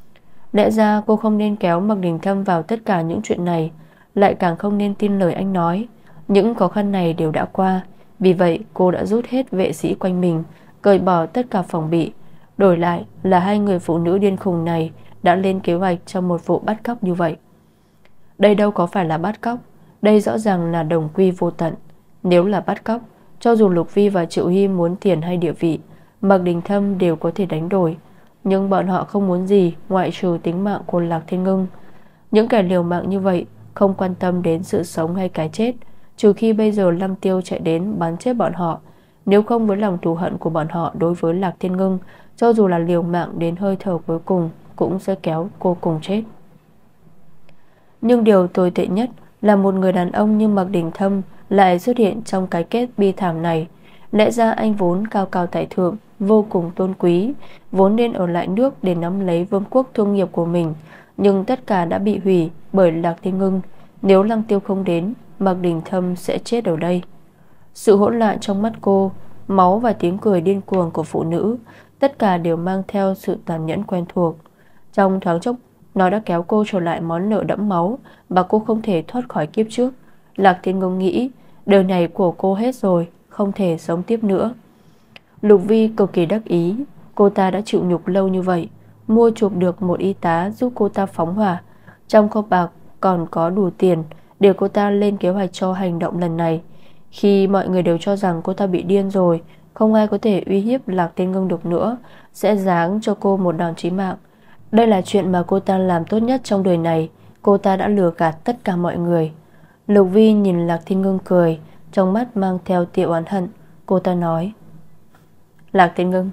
[SPEAKER 1] Lẽ ra cô không nên kéo Mạc Đình Thâm vào tất cả những chuyện này, lại càng không nên tin lời anh nói. Những khó khăn này đều đã qua, vì vậy cô đã rút hết vệ sĩ quanh mình, cởi bỏ tất cả phòng bị. Đổi lại là hai người phụ nữ điên khùng này đã lên kế hoạch trong một vụ bắt cóc như vậy. Đây đâu có phải là bắt cóc, đây rõ ràng là đồng quy vô tận. Nếu là bắt cóc, cho dù Lục Vi và Triệu Hy muốn tiền hay địa vị, Mạc Đình Thâm đều có thể đánh đổi. Nhưng bọn họ không muốn gì ngoại trừ tính mạng của Lạc Thiên Ngưng. Những kẻ liều mạng như vậy không quan tâm đến sự sống hay cái chết, trừ khi bây giờ Lăng Tiêu chạy đến bắn chết bọn họ. Nếu không, với lòng thù hận của bọn họ đối với Lạc Thiên Ngưng, cho dù là liều mạng đến hơi thở cuối cùng cũng sẽ kéo cô cùng chết. Nhưng điều tồi tệ nhất là một người đàn ông như Mạc Đình Thâm lại xuất hiện trong cái kết bi thảm này. Lẽ ra anh vốn cao cao tại thượng, vô cùng tôn quý, vốn nên ở lại nước để nắm lấy vương quốc thương nghiệp của mình, nhưng tất cả đã bị hủy bởi Lạc Thiên Ngưng. Nếu Lăng Tiêu không đến, Mạc Đình Thâm sẽ chết ở đây. Sự hỗn loạn trong mắt cô, máu và tiếng cười điên cuồng của phụ nữ, tất cả đều mang theo sự tàn nhẫn quen thuộc. Trong thoáng chốc, nó đã kéo cô trở lại món nợ đẫm máu mà cô không thể thoát khỏi kiếp trước. Lạc Thiên Ngưng nghĩ đời này của cô hết rồi, không thể sống tiếp nữa. Lục Vi cực kỳ đắc ý, cô ta đã chịu nhục lâu như vậy, mua chuộc được một y tá giúp cô ta phóng hỏa. Trong kho bạc còn có đủ tiền để cô ta lên kế hoạch cho hành động lần này. Khi mọi người đều cho rằng cô ta bị điên rồi, không ai có thể uy hiếp Lạc Thiên Ngưng được nữa, sẽ giáng cho cô một đòn chí mạng. Đây là chuyện mà cô ta làm tốt nhất trong đời này. Cô ta đã lừa gạt tất cả mọi người. Lục Vi nhìn Lạc Thiên Ngưng cười, trong mắt mang theo tia oán hận. Cô ta nói: Lạc Thiên Ngưng,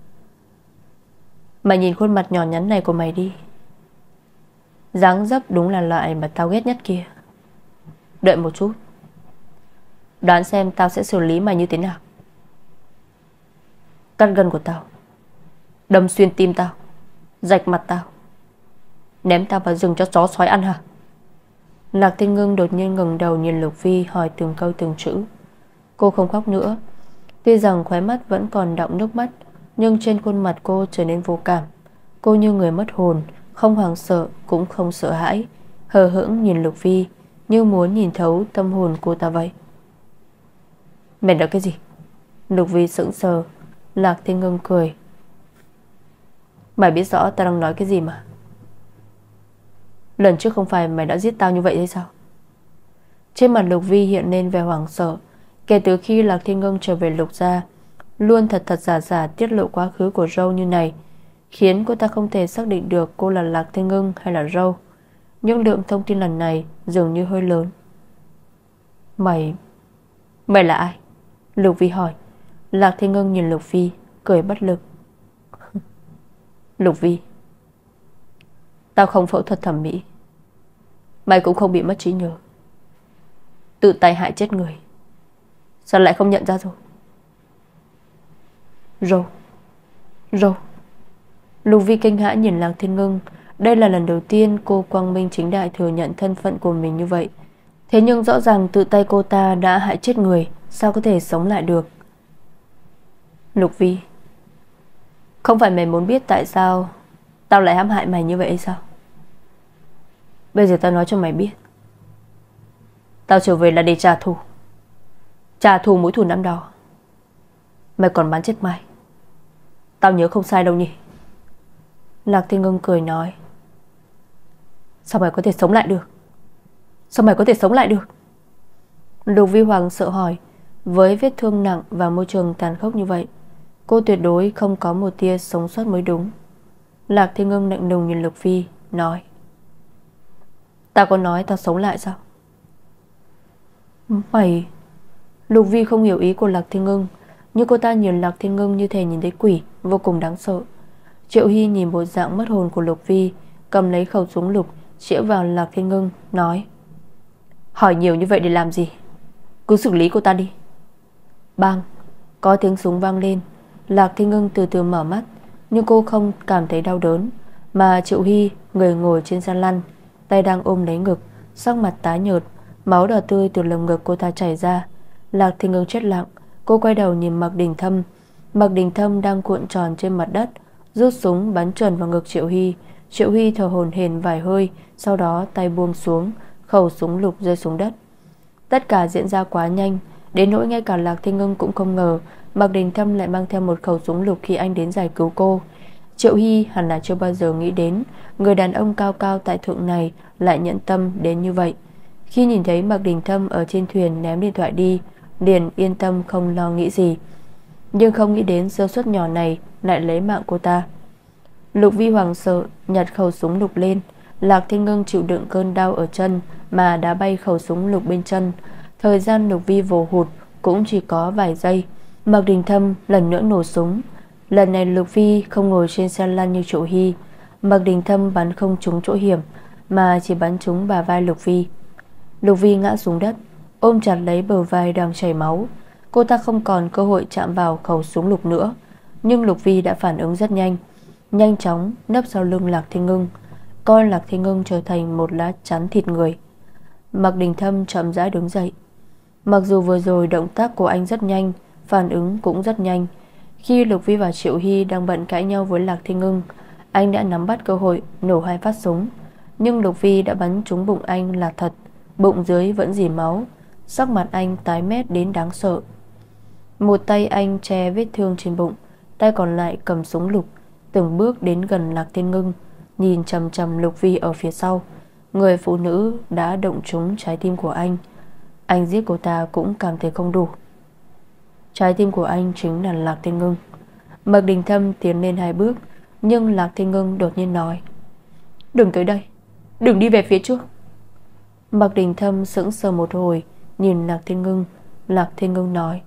[SPEAKER 1] mày nhìn khuôn mặt nhỏ nhắn này của mày đi, dáng dấp đúng là loại mà tao ghét nhất kia. Đợi một chút, đoán xem tao sẽ xử lý mày như thế nào. Cắt gân của tao, đâm xuyên tim tao, rạch mặt tao, ném tao vào rừng cho chó sói ăn hả? Lạc Thiên Ngưng đột nhiên ngẩng đầu nhìn Lục Vi, hỏi từng câu từng chữ. Cô không khóc nữa. Tuy rằng khóe mắt vẫn còn đọng nước mắt, nhưng trên khuôn mặt cô trở nên vô cảm. Cô như người mất hồn, không hoảng sợ cũng không sợ hãi, hờ hững nhìn Lục Vi, như muốn nhìn thấu tâm hồn cô ta vậy. Mày nói cái gì? Lục Vi sững sờ. Lạc Thiên Ngưng cười: Mày biết rõ tao đang nói cái gì mà. Lần trước không phải mày đã giết tao như vậy hay sao? Trên mặt Lục Vi hiện lên vẻ hoảng sợ. Kể từ khi Lạc Thiên Ngưng trở về Lục gia, luôn thật thật giả giả tiết lộ quá khứ của Râu như này, khiến cô ta không thể xác định được cô là Lạc Thiên Ngưng hay là Râu. Nhưng lượng thông tin lần này dường như hơi lớn. Mày... Mày là ai? Lục Vi hỏi. Lạc Thiên Ngưng nhìn Lục Vi, cười bất lực. Lục Vi, tao không phẫu thuật thẩm mỹ, mày cũng không bị mất trí nhớ, tự tay hại chết người, sao lại không nhận ra rồi? Râu, Râu. Lục Vi kinh hãi nhìn Lạc Thiên Ngưng. Đây là lần đầu tiên cô quang minh chính đại thừa nhận thân phận của mình như vậy. Thế nhưng rõ ràng tự tay cô ta đã hại chết người, sao có thể sống lại được? Lục Vi, không phải mày muốn biết tại sao tao lại hãm hại mày như vậy hay sao? Bây giờ tao nói cho mày biết, tao trở về là để trả thù. Trả thù mối thù năm đó. Mày còn bắn chết mày, tao nhớ không sai đâu nhỉ? Lạc Thiên Ngưng cười nói: Sao mày có thể sống lại được? Sao mày có thể sống lại được? Lục Vi Hoàng sợ hỏi. Với vết thương nặng và môi trường tàn khốc như vậy, cô tuyệt đối không có một tia sống sót mới đúng. Lạc Thiên Ngưng lạnh lùng nhìn Lục Vi, nói: Tao có nói tao sống lại sao? Mày... Lục Vi không hiểu ý của Lạc Thiên Ngưng, nhưng cô ta nhìn Lạc Thiên Ngưng như thể nhìn thấy quỷ, vô cùng đáng sợ. Triệu Hy nhìn bộ dạng mất hồn của Lục Vi, cầm lấy khẩu súng lục chĩa vào Lạc Thiên Ngưng, nói: Hỏi nhiều như vậy để làm gì? Cứ xử lý cô ta đi. Bang, có tiếng súng vang lên. Lạc Thiên Ngưng từ từ mở mắt, nhưng cô không cảm thấy đau đớn. Mà Triệu Hy, người ngồi trên xe lăn, tay đang ôm lấy ngực, sắc mặt tái nhợt, máu đỏ tươi từ lồng ngực cô ta chảy ra. Lạc Thiên Ngưng chết lặng. Cô quay đầu nhìn Mạc Đình Thâm. Mạc Đình Thâm đang cuộn tròn trên mặt đất, rút súng bắn chuẩn vào ngực Triệu Hy. Triệu Hy thở hổn hển vài hơi, sau đó tay buông xuống, khẩu súng lục rơi xuống đất. Tất cả diễn ra quá nhanh. Đến nỗi ngay cả Lạc Thiên Ngưng cũng không ngờ Mạc Đình Thâm lại mang theo một khẩu súng lục khi anh đến giải cứu cô. Triệu Hy hẳn là chưa bao giờ nghĩ đến người đàn ông cao cao tại thượng này lại nhận tâm đến như vậy. Khi nhìn thấy Mạc Đình Thâm ở trên thuyền ném điện thoại đi, liền yên tâm không lo nghĩ gì. Nhưng không nghĩ đến sơ suất nhỏ này lại lấy mạng cô ta. Lục Vi hoảng sợ nhặt khẩu súng lục lên. Lạc Thiên Ngưng chịu đựng cơn đau ở chân mà đá bay khẩu súng lục bên chân. Thời gian Lục Vi vồ hụt cũng chỉ có vài giây. Mạc Đình Thâm lần nữa nổ súng. Lần này Lục Vi không ngồi trên xe lăn như Triệu Hy. Mạc Đình Thâm bắn không trúng chỗ hiểm mà chỉ bắn trúng bả vai Lục Vi. Lục Vi ngã xuống đất, ôm chặt lấy bờ vai đang chảy máu. Cô ta không còn cơ hội chạm vào khẩu súng lục nữa. Nhưng Lục Vi đã phản ứng rất nhanh, nhanh chóng nấp sau lưng Lạc Thiên Ngưng, coi Lạc Thiên Ngưng trở thành một lá chắn thịt người. Mạc Đình Thâm chậm rãi đứng dậy. Mặc dù vừa rồi động tác của anh rất nhanh, phản ứng cũng rất nhanh. Khi Lục Vi và Triệu Hy đang bận cãi nhau với Lạc Thiên Ngưng, anh đã nắm bắt cơ hội nổ hai phát súng. Nhưng Lục Vi đã bắn trúng bụng anh là thật. Bụng dưới vẫn rỉ máu, sắc mặt anh tái mét đến đáng sợ. Một tay anh che vết thương trên bụng, tay còn lại cầm súng lục, từng bước đến gần Lạc Thiên Ngưng, nhìn chằm chằm Lục Vi ở phía sau. Người phụ nữ đã động trúng trái tim của anh. Anh giết cô ta cũng cảm thấy không đủ. Trái tim của anh chính là Lạc Thiên Ngưng. Mạc Đình Thâm tiến lên hai bước, nhưng Lạc Thiên Ngưng đột nhiên nói: "Đừng tới đây, đừng đi về phía trước." Mạc Đình Thâm sững sờ một hồi, nhìn Lạc Thiên Ngưng. Lạc Thiên Ngưng nói: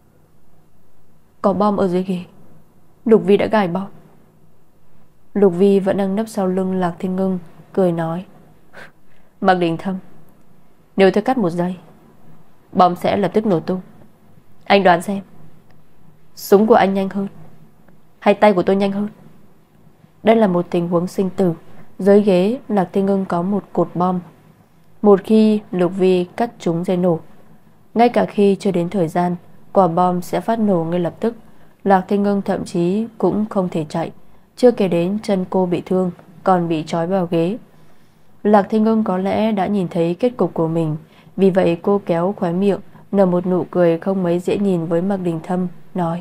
[SPEAKER 1] "Có bom ở dưới ghế, Lục Vi đã gài bom." Lục Vi vẫn đang nấp sau lưng Lạc Thiên Ngưng, cười nói: "Mạc Đình Thâm, nếu tôi cắt một giây, bom sẽ lập tức nổ tung. Anh đoán xem, súng của anh nhanh hơn hay tay của tôi nhanh hơn?" Đây là một tình huống sinh tử. Dưới ghế Lạc Thiên Ngưng có một cột bom. Một khi Lục Vi cắt trúng dây nổ, ngay cả khi chưa đến thời gian, quả bom sẽ phát nổ ngay lập tức. Lạc Thiên Ngưng thậm chí cũng không thể chạy. Chưa kể đến chân cô bị thương, còn bị trói vào ghế. Lạc Thiên Ngưng có lẽ đã nhìn thấy kết cục của mình, vì vậy cô kéo khóe miệng, nở một nụ cười không mấy dễ nhìn với Mạc Đình Thâm, nói: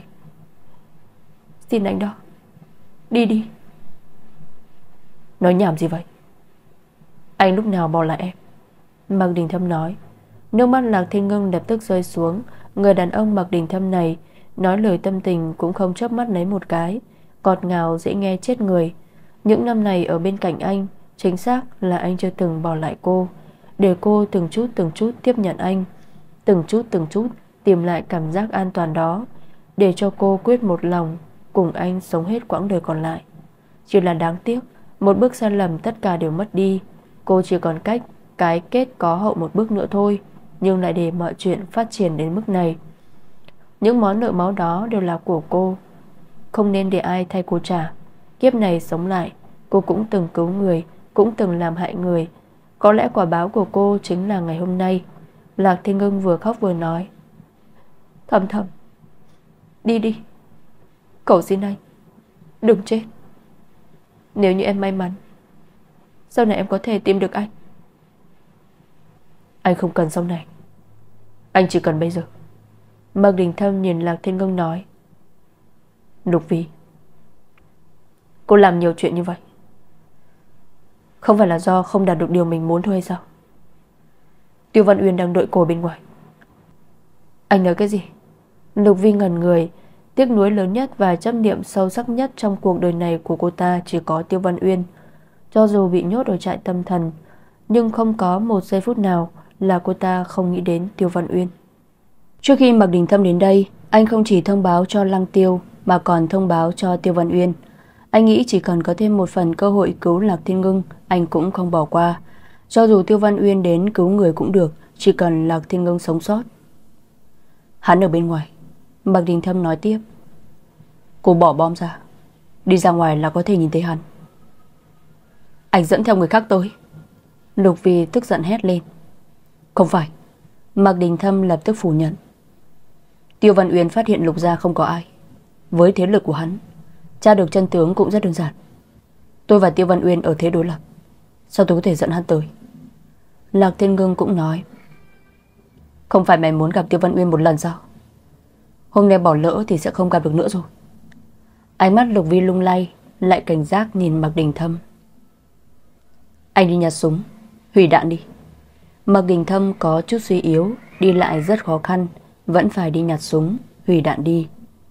[SPEAKER 1] "Xin anh đó, đi đi." "Nói nhảm gì vậy? Anh lúc nào bỏ lại em?" Mạc Đình Thâm nói. Nước mắt Lạc Thiên Ngưng lập tức rơi xuống. Người đàn ông Mạc Đình Thâm này nói lời tâm tình cũng không chớp mắt lấy một cái, ngọt ngào dễ nghe chết người. Những năm này ở bên cạnh anh, chính xác là anh chưa từng bỏ lại cô, để cô từng chút từng chút tiếp nhận anh, từng chút từng chút tìm lại cảm giác an toàn đó, để cho cô quyết một lòng cùng anh sống hết quãng đời còn lại. Chỉ là đáng tiếc, một bước sai lầm tất cả đều mất đi. Cô chỉ còn cách cái kết có hậu một bước nữa thôi, nhưng lại để mọi chuyện phát triển đến mức này. Những món nợ máu đó đều là của cô, không nên để ai thay cô trả. Kiếp này sống lại, cô cũng từng cứu người, cũng từng làm hại người. Có lẽ quả báo của cô chính là ngày hôm nay. Lạc Thiên Ngưng vừa khóc vừa nói: "Thầm Thầm, đi đi, cầu xin anh, đừng chết. Nếu như em may mắn, sau này em có thể tìm được anh." "Anh không cần sau này, anh chỉ cần bây giờ." Mạc Đình Thâm nhìn Lạc Thiên Ngưng nói: "Lục Vi, cô làm nhiều chuyện như vậy, không phải là do không đạt được điều mình muốn thôi hay sao? Tiêu Văn Uyên đang đợi cô bên ngoài." "Anh nói cái gì?" Lục Vi ngẩn người. Tiếc nuối lớn nhất và chấp niệm sâu sắc nhất trong cuộc đời này của cô ta chỉ có Tiêu Văn Uyên. Cho dù bị nhốt ở trại tâm thần, nhưng không có một giây phút nào là cô ta không nghĩ đến Tiêu Văn Uyên. Trước khi Mạc Đình Thâm đến đây, anh không chỉ thông báo cho Lăng Tiêu mà còn thông báo cho Tiêu Văn Uyên. Anh nghĩ chỉ cần có thêm một phần cơ hội cứu Lạc Thiên Ngưng, anh cũng không bỏ qua. Cho dù Tiêu Văn Uyên đến cứu người cũng được, chỉ cần Lạc Thiên Ngưng sống sót. Hắn ở bên ngoài, Mạc Đình Thâm nói tiếp. Cô bỏ bom ra, đi ra ngoài là có thể nhìn thấy hắn. Anh dẫn theo người khác tới. Lục Vi tức giận hét lên. Không phải. Mạc Đình Thâm lập tức phủ nhận. Tiêu Văn Uyên phát hiện Lục gia không có ai. Với thế lực của hắn, tra được chân tướng cũng rất đơn giản. Tôi và Tiêu Văn Uyên ở thế đối lập, sao tôi có thể dẫn hắn tới? Lạc Thiên Ngưng cũng nói. Không phải mày muốn gặp Tiêu Văn Uyên một lần sao? Hôm nay bỏ lỡ thì sẽ không gặp được nữa rồi. Ánh mắt Lục Vi lung lay, lại cảnh giác nhìn Mạc Đình Thâm. Anh đi nhặt súng, hủy đạn đi. Mạc Đình Thâm có chút suy yếu, đi lại rất khó khăn, vẫn phải đi nhặt súng, hủy đạn đi.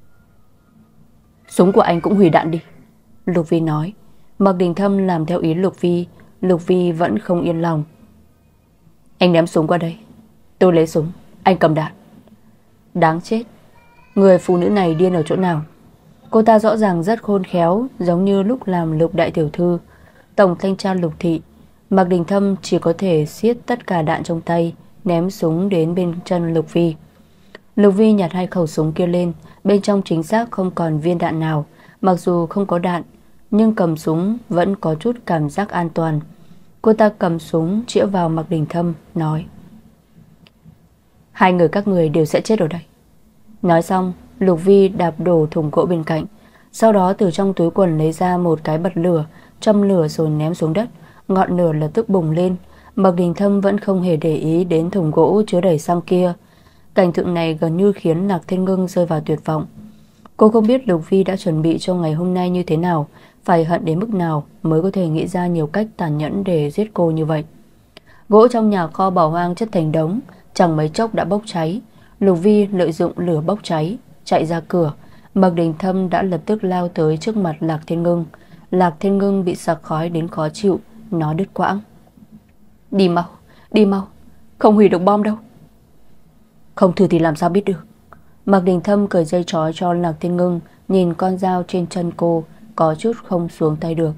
[SPEAKER 1] Súng của anh cũng hủy đạn đi, Lục Vi nói. Mạc Đình Thâm làm theo ý Lục Vi. Lục Vi vẫn không yên lòng. Anh ném súng qua đây, tôi lấy súng, anh cầm đạn. Đáng chết, người phụ nữ này điên ở chỗ nào? Cô ta rõ ràng rất khôn khéo, giống như lúc làm Lục đại tiểu thư, tổng thanh tra Lục thị. Mạc Đình Thâm chỉ có thể siết tất cả đạn trong tay, ném súng đến bên chân Lục Vi. Lục Vi nhặt hai khẩu súng kia lên, bên trong chính xác không còn viên đạn nào. Mặc dù không có đạn, nhưng cầm súng vẫn có chút cảm giác an toàn. Cô ta cầm súng chĩa vào Mạc Đình Thâm, nói: hai người các người đều sẽ chết ở đây. Nói xong, Lục Vi đạp đổ thùng gỗ bên cạnh, sau đó từ trong túi quần lấy ra một cái bật lửa, châm lửa rồi ném xuống đất. Ngọn lửa lập tức bùng lên. Mạc Đình Thâm vẫn không hề để ý đến thùng gỗ chứa đầy xăng kia. Cảnh tượng này gần như khiến Lạc Thiên Ngưng rơi vào tuyệt vọng. Cô không biết Lục Vi đã chuẩn bị cho ngày hôm nay như thế nào, phải hận đến mức nào mới có thể nghĩ ra nhiều cách tàn nhẫn để giết cô như vậy. Gỗ trong nhà kho bỏ hoang chất thành đống, chẳng mấy chốc đã bốc cháy. Lục Vi lợi dụng lửa bốc cháy chạy ra cửa. Mạc Đình Thâm đã lập tức lao tới trước mặt Lạc Thiên Ngưng. Lạc Thiên Ngưng bị sặc khói đến khó chịu, nói đứt quãng: đi mau, đi mau, không hủy được bom đâu. Không thử thì làm sao biết được. Mạc Đình Thâm cởi dây trói cho Lạc Thiên Ngưng, nhìn con dao trên chân cô có chút không xuống tay được.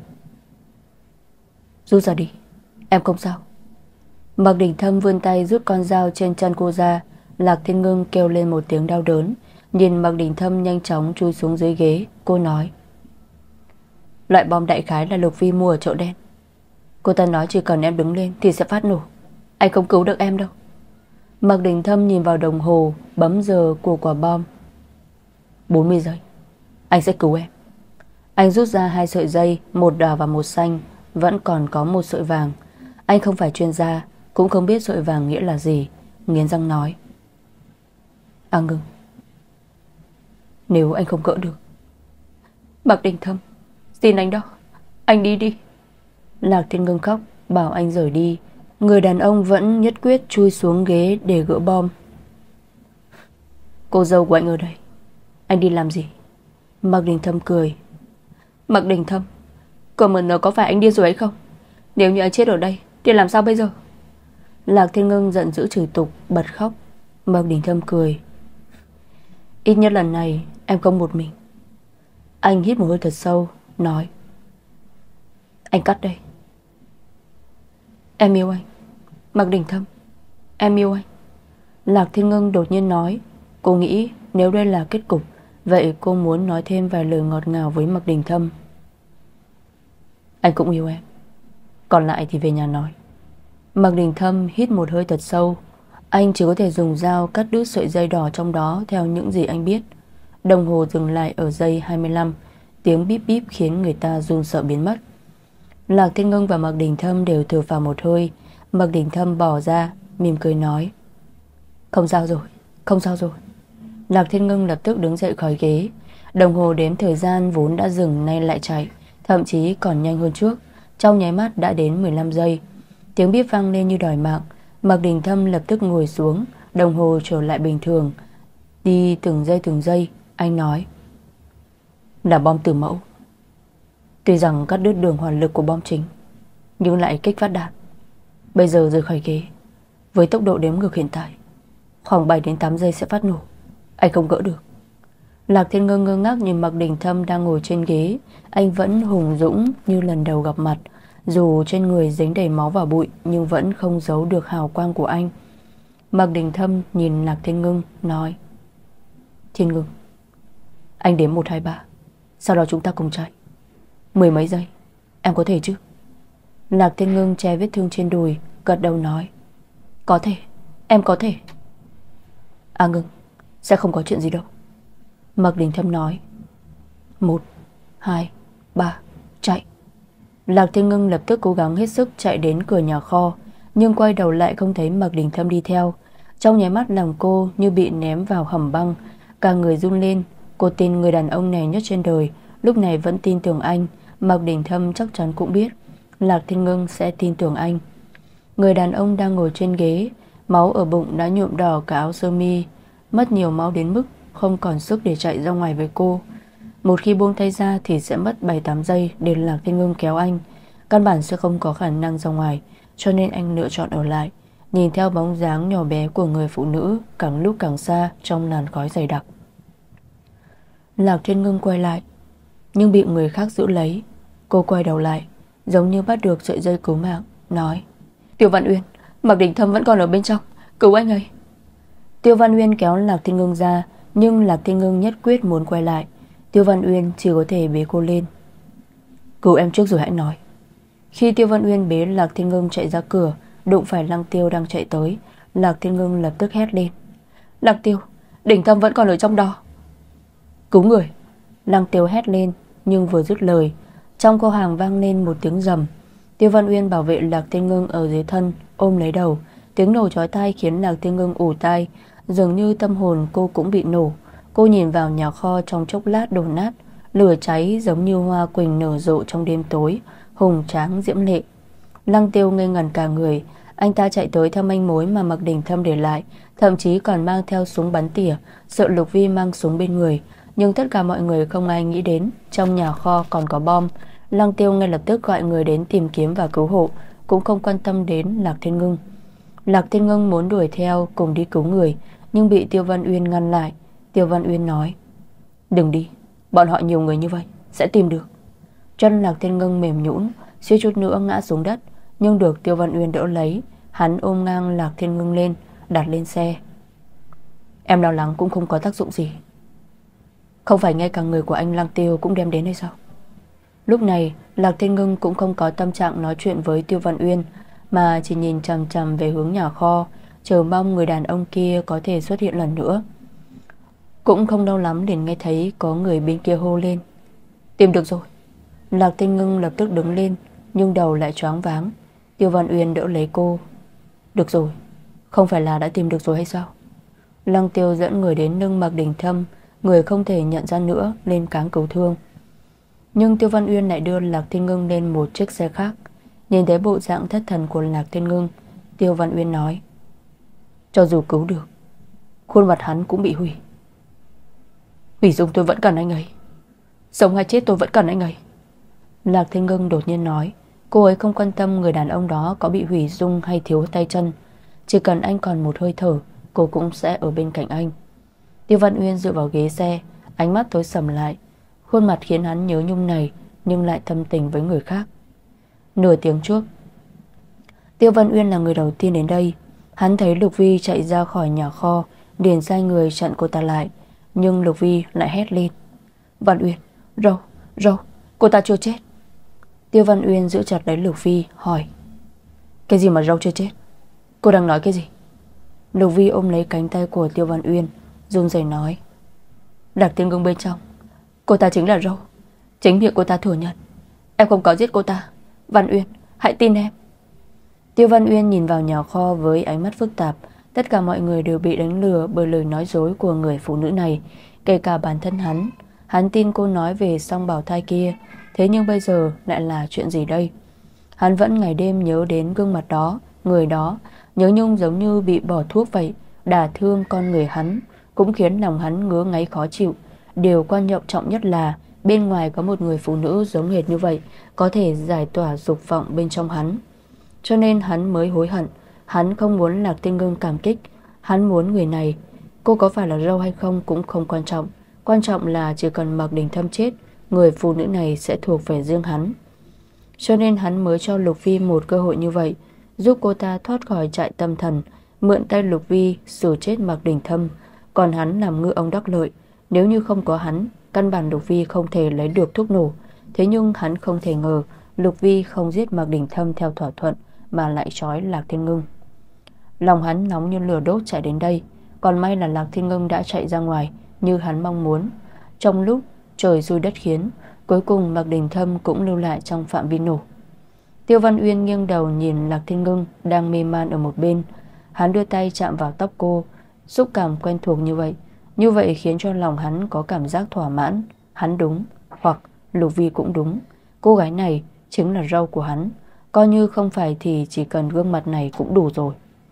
[SPEAKER 1] Rút ra đi, em không sao. Mạc Đình Thâm vươn tay rút con dao trên chân cô ra. Lạc Thiên Ngưng kêu lên một tiếng đau đớn, nhìn Mạc Đình Thâm nhanh chóng chui xuống dưới ghế. Cô nói: loại bom đại khái là Lục Vi mua ở chợ đen. Cô ta nói chỉ cần em đứng lên thì sẽ phát nổ. Anh không cứu được em đâu. Mạc Đình Thâm nhìn vào đồng hồ, bấm giờ của quả bom. bốn mươi giây, anh sẽ cứu em. Anh rút ra hai sợi dây, một đỏ và một xanh, vẫn còn có một sợi vàng. Anh không phải chuyên gia, cũng không biết sợi vàng nghĩa là gì. Nghiến răng nói: À ngừng, nếu anh không gỡ được. Mạc Đình Thâm, xin anh đó, anh đi đi. Lạc Thiên Ngưng khóc, bảo anh rời đi. Người đàn ông vẫn nhất quyết chui xuống ghế để gỡ bom. Cô dâu của anh ở đây, anh đi làm gì? Mạc Đình Thâm cười. Mạc Đình Thâm, cờ mờ nờ có phải anh điên rồi hay không? Nếu như anh chết ở đây thì làm sao bây giờ? Lạc Thiên Ngưng giận dữ chửi tục, bật khóc. Mạc Đình Thâm cười. Ít nhất lần này em không một mình. Anh hít một hơi thật sâu, nói: Anh cắt đây. Em yêu anh, Mạc Đình Thâm, em yêu anh. Lạc Thiên Ngưng đột nhiên nói. Cô nghĩ nếu đây là kết cục, vậy cô muốn nói thêm vài lời ngọt ngào với Mạc Đình Thâm. Anh cũng yêu em, còn lại thì về nhà nói. Mạc Đình Thâm hít một hơi thật sâu. Anh chỉ có thể dùng dao cắt đứt sợi dây đỏ trong đó theo những gì anh biết. Đồng hồ dừng lại ở giây hai mươi lăm. Tiếng bíp bíp khiến người ta run sợ biến mất. Lạc Thiên Ngưng và Mạc Đình Thâm đều thở phào một hơi. Mạc Đình Thâm bỏ ra, mỉm cười nói: Không sao rồi, không sao rồi. Lạc Thiên Ngưng lập tức đứng dậy khỏi ghế. Đồng hồ đếm thời gian vốn đã dừng nay lại chạy, thậm chí còn nhanh hơn trước. Trong nháy mắt đã đến mười lăm giây. Tiếng bíp vang lên như đòi mạng. Mạc Đình Thâm lập tức ngồi xuống. Đồng hồ trở lại bình thường, đi từng giây từng giây. Anh nói: Là bom tử mẫu. Tuy rằng cắt đứt đường hỏa lực của bom chính, nhưng lại kích phát đạn. Bây giờ rời khỏi ghế, với tốc độ đếm ngược hiện tại, khoảng bảy đến tám giây sẽ phát nổ. Anh không gỡ được. Lạc Thiên Ngưng ngơ ngác nhìn Mạc Đình Thâm đang ngồi trên ghế. Anh vẫn hùng dũng như lần đầu gặp mặt. Dù trên người dính đầy máu và bụi, nhưng vẫn không giấu được hào quang của anh. Mạc Đình Thâm nhìn Lạc Thiên Ngưng, nói: Thiên Ngưng, anh đếm một hai ba, sau đó chúng ta cùng chạy. Mười mấy giây, em có thể chứ? Lạc Thiên Ngưng che vết thương trên đùi, gật đầu nói: Có thể, em có thể. À ngưng, sẽ không có chuyện gì đâu. Mạc Đình Thâm nói: Một, hai, ba, chạy. Lạc Thiên Ngưng lập tức cố gắng hết sức chạy đến cửa nhà kho, nhưng quay đầu lại không thấy Mạc Đình Thâm đi theo. Trong nháy mắt lòng cô như bị ném vào hầm băng, cả người run lên. Cô tin người đàn ông này nhất trên đời, lúc này vẫn tin tưởng anh. Mạc Đình Thâm chắc chắn cũng biết Lạc Thiên Ngưng sẽ tin tưởng anh. Người đàn ông đang ngồi trên ghế, máu ở bụng đã nhuộm đỏ cả áo sơ mi, mất nhiều máu đến mức không còn sức để chạy ra ngoài với cô. Một khi buông tay ra thì sẽ mất bảy tám giây để Lạc Thiên Ngưng kéo anh, căn bản sẽ không có khả năng ra ngoài. Cho nên anh lựa chọn ở lại, nhìn theo bóng dáng nhỏ bé của người phụ nữ càng lúc càng xa trong làn khói dày đặc. Lạc Thiên Ngưng quay lại, nhưng bị người khác giữ lấy. Cô quay đầu lại, giống như bắt được sợi dây cứu mạng, nói: Tiêu Văn Uyên, Mạc Đình Thâm vẫn còn ở bên trong, cứu anh ấy. Tiêu Văn Uyên kéo Lạc Thiên Ngưng ra, nhưng Lạc Thiên Ngưng nhất quyết muốn quay lại. Tiêu Văn Uyên chỉ có thể bế cô lên. Cứu em trước rồi hãy nói. Khi Tiêu Văn Uyên bế Lạc Thiên Ngưng chạy ra cửa, đụng phải Lăng Tiêu đang chạy tới. Lạc Thiên Ngưng lập tức hét lên: Lăng Tiêu, Đình Thâm vẫn còn ở trong đó. Cứu người. Lăng Tiêu hét lên, nhưng vừa dứt lời, trong kho hàng vang lên một tiếng rầm. Tiêu Văn Uyên bảo vệ Lạc Thiên Ngưng ở dưới thân, ôm lấy đầu. Tiếng nổ chói tai khiến Lạc Thiên Ngưng ù tai, dường như tâm hồn cô cũng bị nổ. Cô nhìn vào nhà kho trong chốc lát đổ nát, lửa cháy giống như hoa quỳnh nở rộ trong đêm tối, hùng tráng diễm lệ. Lăng Tiêu ngây ngẩn cả người. Anh ta chạy tới theo manh mối mà Mạc Đình Thâm để lại, thậm chí còn mang theo súng bắn tỉa, sợ Lục Vi mang súng bên người. Nhưng tất cả mọi người không ai nghĩ đến trong nhà kho còn có bom. Lăng Tiêu ngay lập tức gọi người đến tìm kiếm và cứu hộ, cũng không quan tâm đến Lạc Thiên Ngưng. Lạc Thiên Ngưng muốn đuổi theo cùng đi cứu người, nhưng bị Tiêu Văn Uyên ngăn lại. Tiêu Văn Uyên nói: Đừng đi, bọn họ nhiều người như vậy, sẽ tìm được. Chân Lạc Thiên Ngưng mềm nhũn, suýt chút nữa ngã xuống đất, nhưng được Tiêu Văn Uyên đỡ lấy. Hắn ôm ngang Lạc Thiên Ngưng lên, đặt lên xe. Em lo lắng cũng không có tác dụng gì. Không phải ngay cả người của anh Lăng Tiêu cũng đem đến hay sao? Lúc này Lạc Thiên Ngưng cũng không có tâm trạng nói chuyện với Tiêu Văn Uyên, mà chỉ nhìn chằm chằm về hướng nhà kho, chờ mong người đàn ông kia có thể xuất hiện lần nữa. Cũng không lâu lắm để nghe thấy có người bên kia hô lên: Tìm được rồi. Lạc Thiên Ngưng lập tức đứng lên, nhưng đầu lại choáng váng. Tiêu Văn Uyên đỡ lấy cô. Được rồi, không phải là đã tìm được rồi hay sao? Lăng Tiêu dẫn người đến nâng Mạc Đình Thâm, người không thể nhận ra nữa, lên cáng cứu thương. Nhưng Tiêu Văn Uyên lại đưa Lạc Thiên Ngưng lên một chiếc xe khác. Nhìn thấy bộ dạng thất thần của Lạc Thiên Ngưng, Tiêu Văn Uyên nói: Cho dù cứu được, khuôn mặt hắn cũng bị hủy. Hủy Dung tôi vẫn cần anh ấy, sống hay chết tôi vẫn cần anh ấy. Lạc Thiên Ngưng đột nhiên nói. Cô ấy không quan tâm người đàn ông đó có bị hủy dung hay thiếu tay chân, chỉ cần anh còn một hơi thở, cô cũng sẽ ở bên cạnh anh. Tiêu Văn Uyên dựa vào ghế xe, ánh mắt tối sầm lại. Khuôn mặt khiến hắn nhớ Nhung này, nhưng lại thâm tình với người khác. Nửa tiếng trước, Tiêu Văn Uyên là người đầu tiên đến đây. Hắn thấy Lục Vi chạy ra khỏi nhà kho, liền sai người chặn cô ta lại. Nhưng Lục Vi lại hét lên: Văn Uyên, Râu, Râu, cô ta chưa chết. Tiêu Văn Uyên giữ chặt lấy Lục Vi, hỏi: Cái gì mà Râu chưa chết? Cô đang nói cái gì? Lục Vi ôm lấy cánh tay của Tiêu Văn Uyên, run rẩy nói: Lạc Thiên Ngưng bên trong, cô ta chính là Râu. Chính miệng cô ta thừa nhận em không có giết cô ta. Văn Uyên, hãy tin em. Tiêu Văn Uyên nhìn vào nhà kho với ánh mắt phức tạp. Tất cả mọi người đều bị đánh lừa bởi lời nói dối của người phụ nữ này, kể cả bản thân hắn. Hắn tin cô nói về song bào thai kia, thế nhưng bây giờ lại là chuyện gì đây? Hắn vẫn ngày đêm nhớ đến gương mặt đó, người đó. Nhớ Nhung giống như bị bỏ thuốc vậy, đả thương con người hắn, cũng khiến lòng hắn ngứa ngáy khó chịu. Điều quan trọng nhất là bên ngoài có một người phụ nữ giống hệt như vậy, có thể giải tỏa dục vọng bên trong hắn. Cho nên hắn mới hối hận. Hắn không muốn Lạc Thiên Ngưng cảm kích, hắn muốn người này. Cô có phải là Râu hay không cũng không quan trọng, quan trọng là chỉ cần Mạc Đình Thâm chết, người phụ nữ này sẽ thuộc về riêng hắn. Cho nên hắn mới cho Lục Vi một cơ hội như vậy, giúp cô ta thoát khỏi trại tâm thần, mượn tay Lục Vi xử chết Mạc Đình Thâm. Còn hắn làm ngư ông đắc lợi. Nếu như không có hắn, căn bản Lục Vi không thể lấy được thuốc nổ. Thế nhưng hắn không thể ngờ Lục Vi không giết Mạc Đình Thâm theo thỏa thuận, mà lại trói Lạc Thiên Ngưng. Lòng hắn nóng như lửa đốt chạy đến đây. Còn may là Lạc Thiên Ngưng đã chạy ra ngoài như hắn mong muốn. Trong lúc trời giui đất khiến, cuối cùng Mạc Đình Thâm cũng lưu lại trong phạm vi nổ. Tiêu Văn Uyên nghiêng đầu nhìn Lạc Thiên Ngưng đang mê man ở một bên. Hắn đưa tay chạm vào tóc cô, xúc cảm quen thuộc như vậy. Như vậy khiến cho lòng hắn có cảm giác thỏa mãn. Hắn đúng, hoặc Lục Vi cũng đúng. Cô gái này chính là râu của hắn. Coi như không phải thì chỉ cần gương mặt này cũng đủ rồi.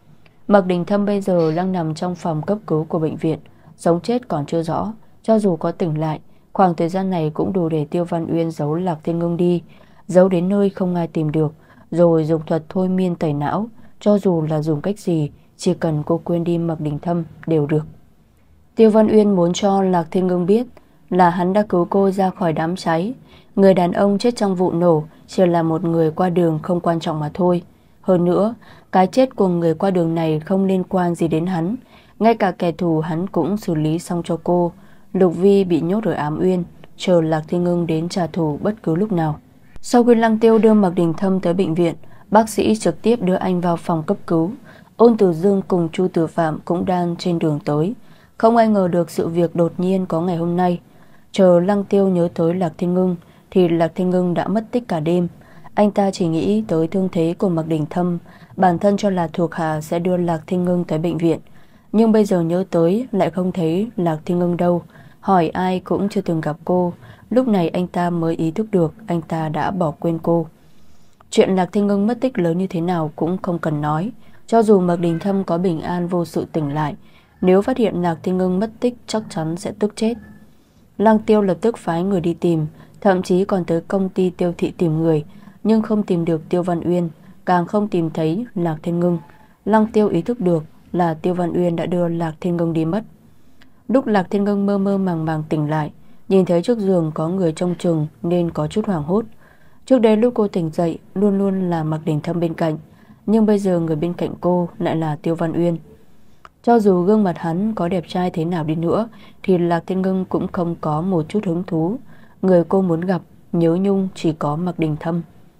[SPEAKER 1] Mạc Đình Thâm bây giờ đang nằm trong phòng cấp cứu của bệnh viện, sống chết còn chưa rõ. Cho dù có tỉnh lại, khoảng thời gian này cũng đủ để Tiêu Văn Uyên giấu Lạc Thiên Ngưng đi, giấu đến nơi không ai tìm được, rồi dùng thuật thôi miên tẩy não. Cho dù là dùng cách gì, chỉ cần cô quên đi Mạc Đình Thâm đều được. Tiêu Văn Uyên muốn cho Lạc Thiên Ngưng biết là hắn đã cứu cô ra khỏi đám cháy. Người đàn ông chết trong vụ nổ chỉ là một người qua đường không quan trọng mà thôi. Hơn nữa, cái chết của người qua đường này không liên quan gì đến hắn. Ngay cả kẻ thù hắn cũng xử lý xong cho cô. Lục Vi bị nhốt ở Ám Uyên, chờ Lạc Thiên Ngưng đến trả thù bất cứ lúc nào. Sau khi Lăng Tiêu đưa Mạc Đình Thâm tới bệnh viện, bác sĩ trực tiếp đưa anh vào phòng cấp cứu. Ôn Tử Dương cùng Chu Tử Phạm cũng đang trên đường tới. Không ai ngờ được sự việc đột nhiên có ngày hôm nay. Chờ Lăng Tiêu nhớ tới Lạc Thiên Ngưng thì Lạc Thiên Ngưng đã mất tích cả đêm. Anh ta chỉ nghĩ tới thương thế của Mạc Đình Thâm, bản thân cho là thuộc hạ sẽ đưa Lạc Thiên Ngưng tới bệnh viện. Nhưng bây giờ nhớ tới lại không thấy Lạc Thiên Ngưng đâu. Hỏi ai cũng chưa từng gặp cô. Lúc này anh ta mới ý thức được anh ta đã bỏ quên cô. Chuyện Lạc Thiên Ngưng mất tích lớn như thế nào cũng không cần nói. Cho dù Mạc Đình Thâm có bình an vô sự tỉnh lại, nếu phát hiện Lạc Thiên Ngưng mất tích chắc chắn sẽ tức chết. Lăng Tiêu lập tức phái người đi tìm, thậm chí còn tới công ty Tiêu thị tìm người, nhưng không tìm được Tiêu Văn Uyên, càng không tìm thấy Lạc Thiên Ngưng. Lăng Tiêu ý thức được là Tiêu Văn Uyên đã đưa Lạc Thiên Ngưng đi mất. Lúc Lạc Thiên Ngưng mơ mơ màng màng tỉnh lại, nhìn thấy trước giường có người trông chừng nên có chút hoảng hốt. Trước đây lúc cô tỉnh dậy luôn luôn là Mạc Đình Thâm bên cạnh, nhưng bây giờ người bên cạnh cô lại là Tiêu Văn Uyên. Cho dù gương mặt hắn có đẹp trai thế nào đi nữa thì Lạc Thiên Ngưng cũng không có một chút hứng thú. Người cô muốn gặp, nhớ nhung chỉ có Mạc Đình Thâm.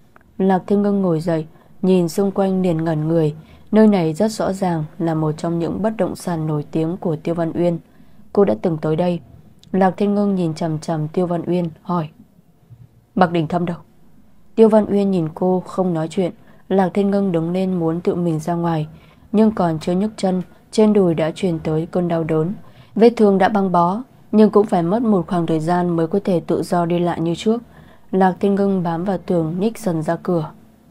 [SPEAKER 1] Lạc Thiên Ngưng ngồi dậy, nhìn xung quanh liền ngẩn người. Nơi này rất rõ ràng là một trong những bất động sản nổi tiếng của Tiêu Văn Uyên. Cô đã từng tới đây. Lạc Thiên Ngưng nhìn chằm chằm Tiêu Văn Uyên hỏi: Mạc Đình Thâm đâu? Tiêu Văn Uyên nhìn cô không nói chuyện. Lạc Thiên Ngưng đứng lên muốn tự mình ra ngoài, nhưng còn chưa nhấc chân, trên đùi đã truyền tới cơn đau đớn. Vết thương đã băng bó, nhưng cũng phải mất một khoảng thời gian mới có thể tự do đi lại như trước. Lạc Thiên Ngưng bám vào tường nhích dần ra cửa.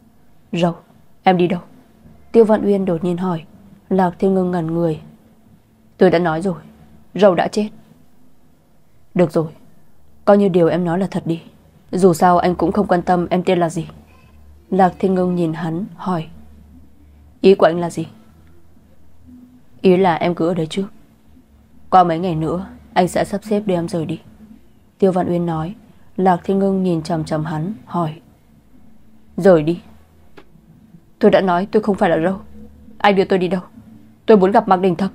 [SPEAKER 1] Râu, em đi đâu? Tiêu Văn Uyên đột nhiên hỏi. Lạc Thiên Ngưng ngẩn người. Tôi đã nói rồi, Râu đã chết. Được rồi, coi như điều em nói là thật đi. Dù sao anh cũng không quan tâm em tên là gì. Lạc Thiên Ngưng nhìn hắn hỏi. Ý của anh là gì? Ý là em cứ ở đây trước, qua mấy ngày nữa anh sẽ sắp xếp đưa em rời đi. Tiêu Văn Uyên nói. Lạc Thiên Ngưng nhìn chằm chằm hắn hỏi. Rời đi? Tôi đã nói tôi không phải là Râu. Anh đưa tôi đi đâu? Tôi muốn gặp Mạc Đình Thâm.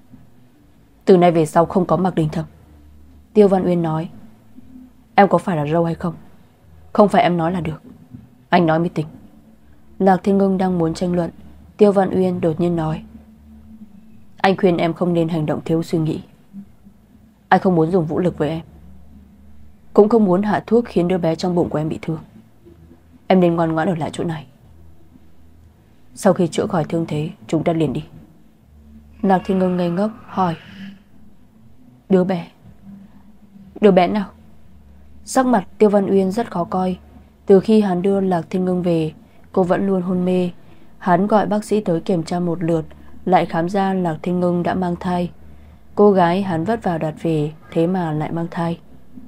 [SPEAKER 1] Từ nay về sau không có Mạc Đình Thâm. Tiêu Văn Uyên nói. Em có phải là Râu hay không? Không phải em nói là được, anh nói mới tính. Lạc Thiên Ngưng đang muốn tranh luận, Tiêu Văn Uyên đột nhiên nói. Anh khuyên em không nên hành động thiếu suy nghĩ. Anh không muốn dùng vũ lực với em, cũng không muốn hạ thuốc khiến đứa bé trong bụng của em bị thương. Em nên ngoan ngoãn ở lại chỗ này. Sau khi chữa khỏi thương thế chúng ta liền đi. Lạc Thiên Ngưng ngây ngốc hỏi. Đứa bé? Đứa bé nào? Sắc mặt Tiêu Văn Uyên rất khó coi. Từ khi hắn đưa Lạc Thiên Ngưng về, cô vẫn luôn hôn mê. Hắn gọi bác sĩ tới kiểm tra một lượt, lại khám ra Lạc Thiên Ngưng đã mang thai. Cô gái hắn vất vả đặt về, thế mà lại mang thai.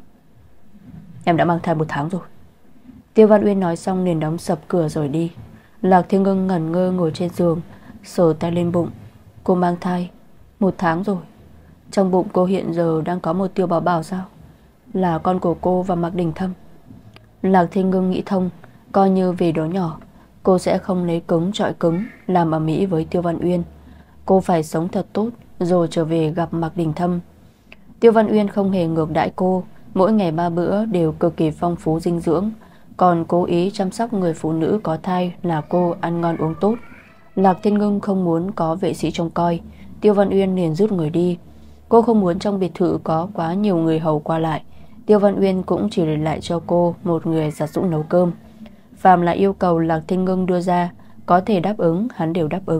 [SPEAKER 1] Em đã mang thai một tháng rồi. Tiêu Văn Uyên nói xong liền đóng sập cửa rồi đi. Lạc Thiên Ngưng ngẩn ngơ ngồi trên giường, sờ tay lên bụng. Cô mang thai một tháng rồi. Trong bụng cô hiện giờ đang có một Tiêu Bảo Bảo sao? Là con của cô và Mạc Đình Thâm. Lạc Thiên Ngưng nghĩ thông, coi như vì đứa nhỏ cô sẽ không lấy cứng chọi cứng làm ầm ĩ với Tiêu Văn Uyên. Cô phải sống thật tốt rồi trở về gặp Mạc Đình Thâm. Tiêu Văn Uyên không hề ngược đãi cô, mỗi ngày ba bữa đều cực kỳ phong phú dinh dưỡng, còn cố ý chăm sóc người phụ nữ có thai là cô ăn ngon uống tốt. Lạc Thiên Ngưng không muốn có vệ sĩ trông coi, Tiêu Văn Uyên liền rút người đi. Cô không muốn trong biệt thự có quá nhiều người hầu qua lại. Tiêu Văn Uyên cũng chỉ để lại cho cô một người giặt giũ nấu cơm. Phàm là yêu cầu Lạc Thiên Ngưng đưa ra, có thể đáp ứng hắn đều đáp ứng.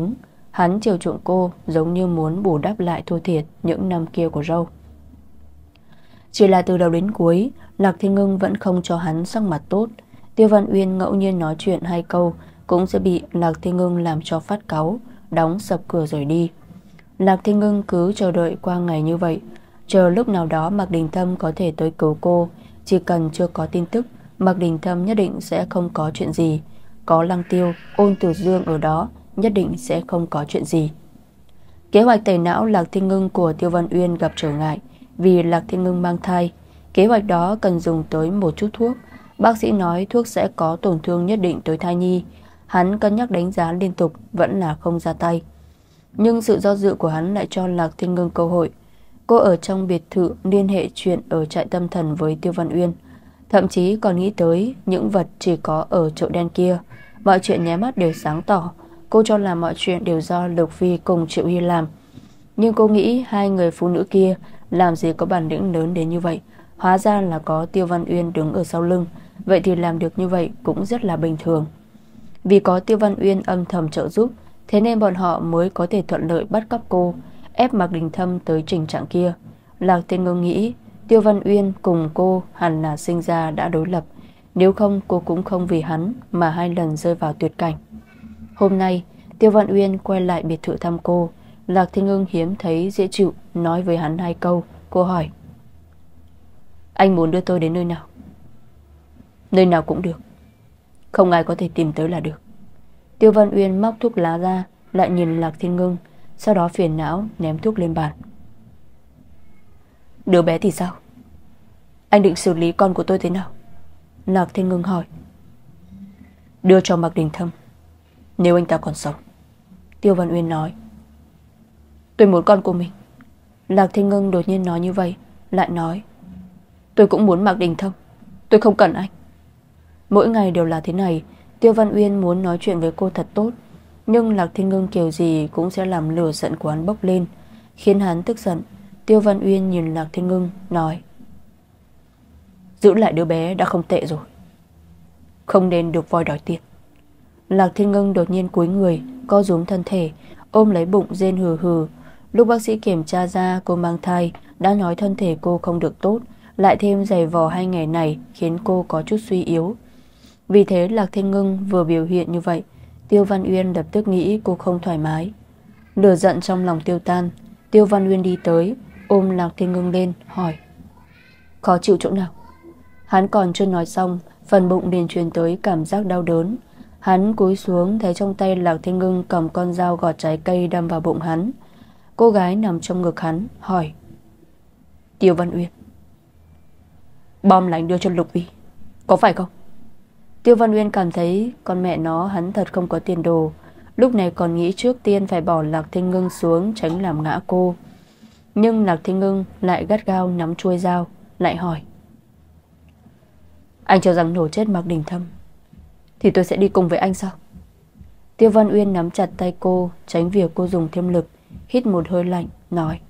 [SPEAKER 1] Hắn chiều chuộng cô giống như muốn bù đắp lại thua thiệt những năm kia của Râu. Chỉ là từ đầu đến cuối, Lạc Thiên Ngưng vẫn không cho hắn sắc mặt tốt. Tiêu Văn Uyên ngẫu nhiên nói chuyện hai câu cũng sẽ bị Lạc Thiên Ngưng làm cho phát cáu, đóng sập cửa rời đi. Lạc Thiên Ngưng cứ chờ đợi qua ngày như vậy, chờ lúc nào đó Mạc Đình Thâm có thể tới cứu cô. Chỉ cần chưa có tin tức, Mạc Đình Thâm nhất định sẽ không có chuyện gì. Có Lăng Tiêu, Ôn Tử Dương ở đó, nhất định sẽ không có chuyện gì. Kế hoạch tẩy não Lạc Thiên Ngưng của Tiêu Văn Uyên gặp trở ngại vì Lạc Thiên Ngưng mang thai. Kế hoạch đó cần dùng tới một chút thuốc. Bác sĩ nói thuốc sẽ có tổn thương nhất định tới thai nhi. Hắn cân nhắc đánh giá liên tục vẫn là không ra tay. Nhưng sự do dự của hắn lại cho Lạc Thiên Ngưng cơ hội. Cô ở trong biệt thự liên hệ chuyện ở trại tâm thần với Tiêu Văn Uyên, thậm chí còn nghĩ tới những vật chỉ có ở chợ đen kia. Mọi chuyện nháy mắt đều sáng tỏ. Cô cho là mọi chuyện đều do Lục Phi cùng Triệu Hy làm. Nhưng cô nghĩ hai người phụ nữ kia làm gì có bản lĩnh lớn đến như vậy. Hóa ra là có Tiêu Văn Uyên đứng ở sau lưng. Vậy thì làm được như vậy cũng rất là bình thường. Vì có Tiêu Văn Uyên âm thầm trợ giúp, thế nên bọn họ mới có thể thuận lợi bắt cóc cô, ép Mạc Đình Thâm tới trình trạng kia. Lạc Thiên Ngưng nghĩ Tiêu Văn Uyên cùng cô hẳn là sinh ra đã đối lập, nếu không cô cũng không vì hắn mà hai lần rơi vào tuyệt cảnh. Hôm nay Tiêu Văn Uyên quay lại biệt thự thăm cô. Lạc Thiên Ngưng hiếm thấy dễ chịu nói với hắn hai câu. Cô hỏi: anh muốn đưa tôi đến nơi nào? Nơi nào cũng được, không ai có thể tìm tới là được. Tiêu Văn Uyên móc thuốc lá ra, lại nhìn Lạc Thiên Ngưng, sau đó phiền não ném thuốc lên bàn. Đứa bé thì sao? Anh định xử lý con của tôi thế nào? Lạc Thiên Ngưng hỏi. Đưa cho Mạc Đình Thâm, nếu anh ta còn sống. Tiêu Văn Uyên nói. Tôi muốn con của mình. Lạc Thiên Ngưng đột nhiên nói như vậy, lại nói. Tôi cũng muốn Mạc Đình Thâm, tôi không cần anh. Mỗi ngày đều là thế này. Tiêu Văn Uyên muốn nói chuyện với cô thật tốt, nhưng Lạc Thiên Ngưng kiểu gì cũng sẽ làm lửa giận của hắn bốc lên, khiến hắn tức giận. Tiêu Văn Uyên nhìn Lạc Thiên Ngưng nói. Giữ lại đứa bé đã không tệ rồi, không nên được voi đòi tiền. Lạc Thiên Ngưng đột nhiên cúi người, co rúm thân thể, ôm lấy bụng rên hừ hừ. Lúc bác sĩ kiểm tra ra cô mang thai, đã nói thân thể cô không được tốt, lại thêm giày vò hai ngày này khiến cô có chút suy yếu. Vì thế Lạc Thiên Ngưng vừa biểu hiện như vậy, Tiêu Văn Uyên lập tức nghĩ cô không thoải mái. Lửa giận trong lòng tiêu tan. Tiêu Văn Uyên đi tới, ôm Lạc Thiên Ngưng lên, hỏi. Khó chịu chỗ nào? Hắn còn chưa nói xong, phần bụng liền truyền tới cảm giác đau đớn. Hắn cúi xuống thấy trong tay Lạc Thiên Ngưng cầm con dao gọt trái cây đâm vào bụng hắn. Cô gái nằm trong ngực hắn, hỏi. Tiêu Văn Uyên, bom là anh đưa cho Lục Vi, có phải không? Tiêu Văn Uyên cảm thấy con mẹ nó hắn thật không có tiền đồ. Lúc này còn nghĩ trước tiên phải bỏ Lạc Thiên Ngưng xuống tránh làm ngã cô. Nhưng Lạc Thiên Ngưng lại gắt gao nắm chuôi dao, lại hỏi. Anh cho rằng nổ chết Mạc Đình Thâm thì tôi sẽ đi cùng với anh sao? Tiêu Văn Uyên nắm chặt tay cô, tránh việc cô dùng thêm lực, hít một hơi lạnh, nói.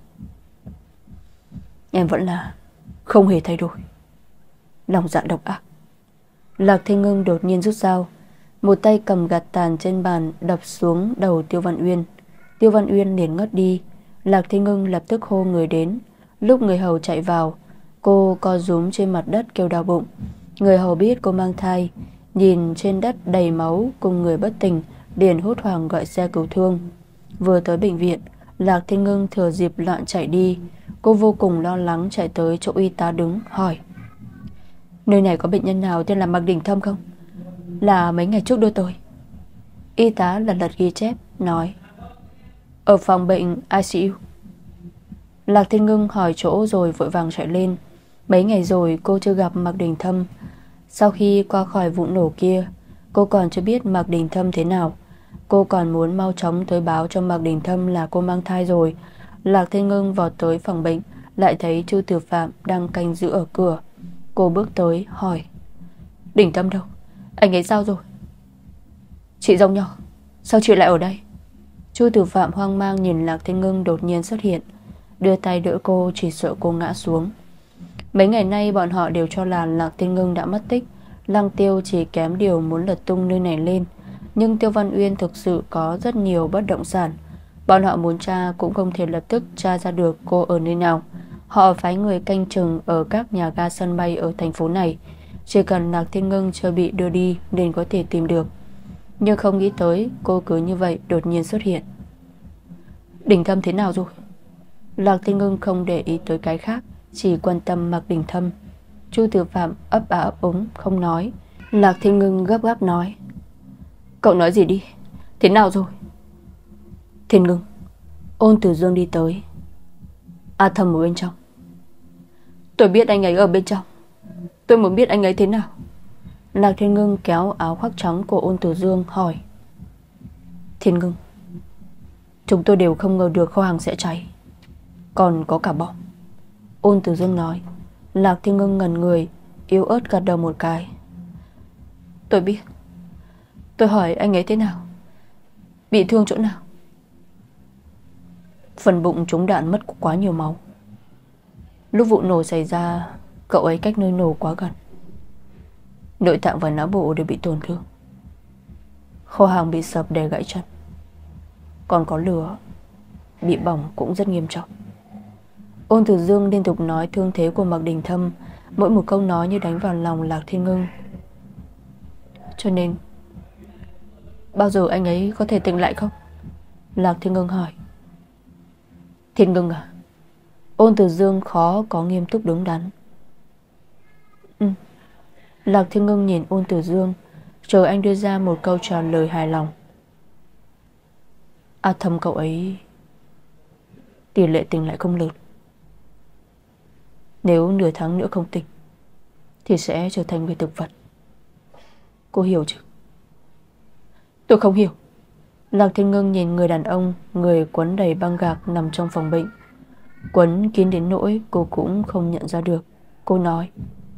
[SPEAKER 1] Em vẫn là không hề thay đổi, lòng dạ độc ác. Lạc Thiên Ngưng đột nhiên rút dao, một tay cầm gạt tàn trên bàn đập xuống đầu Tiêu Văn Uyên. Tiêu Văn Uyên liền ngất đi. Lạc Thiên Ngưng lập tức hô người đến. Lúc người hầu chạy vào, cô co rúm trên mặt đất kêu đau bụng. Người hầu biết cô mang thai, nhìn trên đất đầy máu cùng người bất tỉnh, liền hốt hoảng gọi xe cứu thương. Vừa tới bệnh viện, Lạc Thiên Ngưng thừa dịp loạn chạy đi. Cô vô cùng lo lắng chạy tới chỗ y tá đứng, hỏi. Nơi này có bệnh nhân nào tên là Mạc Đình Thâm không? Là mấy ngày trước đưa tôi. Y tá lật lật ghi chép, nói. Ở phòng bệnh i xê u. Lạc Thiên Ngưng hỏi chỗ rồi vội vàng chạy lên. Mấy ngày rồi cô chưa gặp Mạc Đình Thâm. Sau khi qua khỏi vụ nổ kia, cô còn chưa biết Mạc Đình Thâm thế nào. Cô còn muốn mau chóng tới báo cho Mạc Đình Thâm là cô mang thai rồi. Lạc Thiên Ngưng vào tới phòng bệnh, lại thấy Chu Tử Phạm đang canh giữ ở cửa. Cô bước tới hỏi. Đình Thâm đâu? Anh ấy sao rồi? Chị Dông Nho, sao chị lại ở đây? Chu Tử Phạm hoang mang nhìn Lạc Thiên Ngưng đột nhiên xuất hiện, đưa tay đỡ cô, chỉ sợ cô ngã xuống. Mấy ngày nay bọn họ đều cho là Lạc Thiên Ngưng đã mất tích. Lăng Tiêu chỉ kém điều muốn lật tung nơi này lên. Nhưng Tiêu Văn Uyên thực sự có rất nhiều bất động sản, Bọn họ muốn tra cũng không thể lập tức tra ra được cô ở nơi nào. Họ phái người canh chừng ở các nhà ga sân bay ở thành phố này. Chỉ cần Lạc Thiên Ngưng chưa bị đưa đi nên có thể tìm được. Nhưng không nghĩ tới cô cứ như vậy đột nhiên xuất hiện. Đình Thâm thế nào rồi? Lạc Thiên Ngưng không để ý tới cái khác, chỉ quan tâm Mạc Đình Thâm. Chu Tử Phạm ấp ả ấp úng không nói. Lạc Thiên Ngưng gấp gáp nói: Cậu nói gì đi, thế nào rồi? Thiên Ngưng. Ôn Tử Dương đi tới. A Thâm ở bên trong. Tôi biết anh ấy ở bên trong. Tôi muốn biết anh ấy thế nào. Lạc Thiên Ngưng kéo áo khoác trắng của Ôn Tử Dương hỏi: Thiên Ngưng, chúng tôi đều không ngờ được kho hàng sẽ cháy, còn có cả bom. Ôn Tử Dương nói. Lạc Thiên Ngưng ngẩn người, yếu ớt gật đầu một cái. Tôi biết. Tôi hỏi anh ấy thế nào? Bị thương chỗ nào? Phần bụng trúng đạn mất quá nhiều máu. Lúc vụ nổ xảy ra, cậu ấy cách nơi nổ quá gần. Nội tạng và não bộ đều bị tổn thương. Kho hàng bị sập để gãy chân. Còn có lửa, bị bỏng cũng rất nghiêm trọng. Ôn Tử Dương liên tục nói thương thế của Mạc Đình Thâm, mỗi một câu nói như đánh vào lòng Lạc Thiên Ngưng. Cho nên bao giờ anh ấy có thể tỉnh lại không? Lạc Thiên Ngưng hỏi. Thiên Ngưng à? Ôn Tử Dương khó có nghiêm túc đứng đắn. Ừ. Lạc Thiên Ngưng nhìn Ôn Tử Dương, chờ anh đưa ra một câu trả lời hài lòng. A Thâm cậu ấy tỷ lệ tỉnh lại không lớn. Nếu nửa tháng nữa không tỉnh thì sẽ trở thành người thực vật. Cô hiểu chứ? Tôi không hiểu. Lạc Thiên Ngưng nhìn người đàn ông, người quấn đầy băng gạc nằm trong phòng bệnh, quấn kín đến nỗi cô cũng không nhận ra được. Cô nói: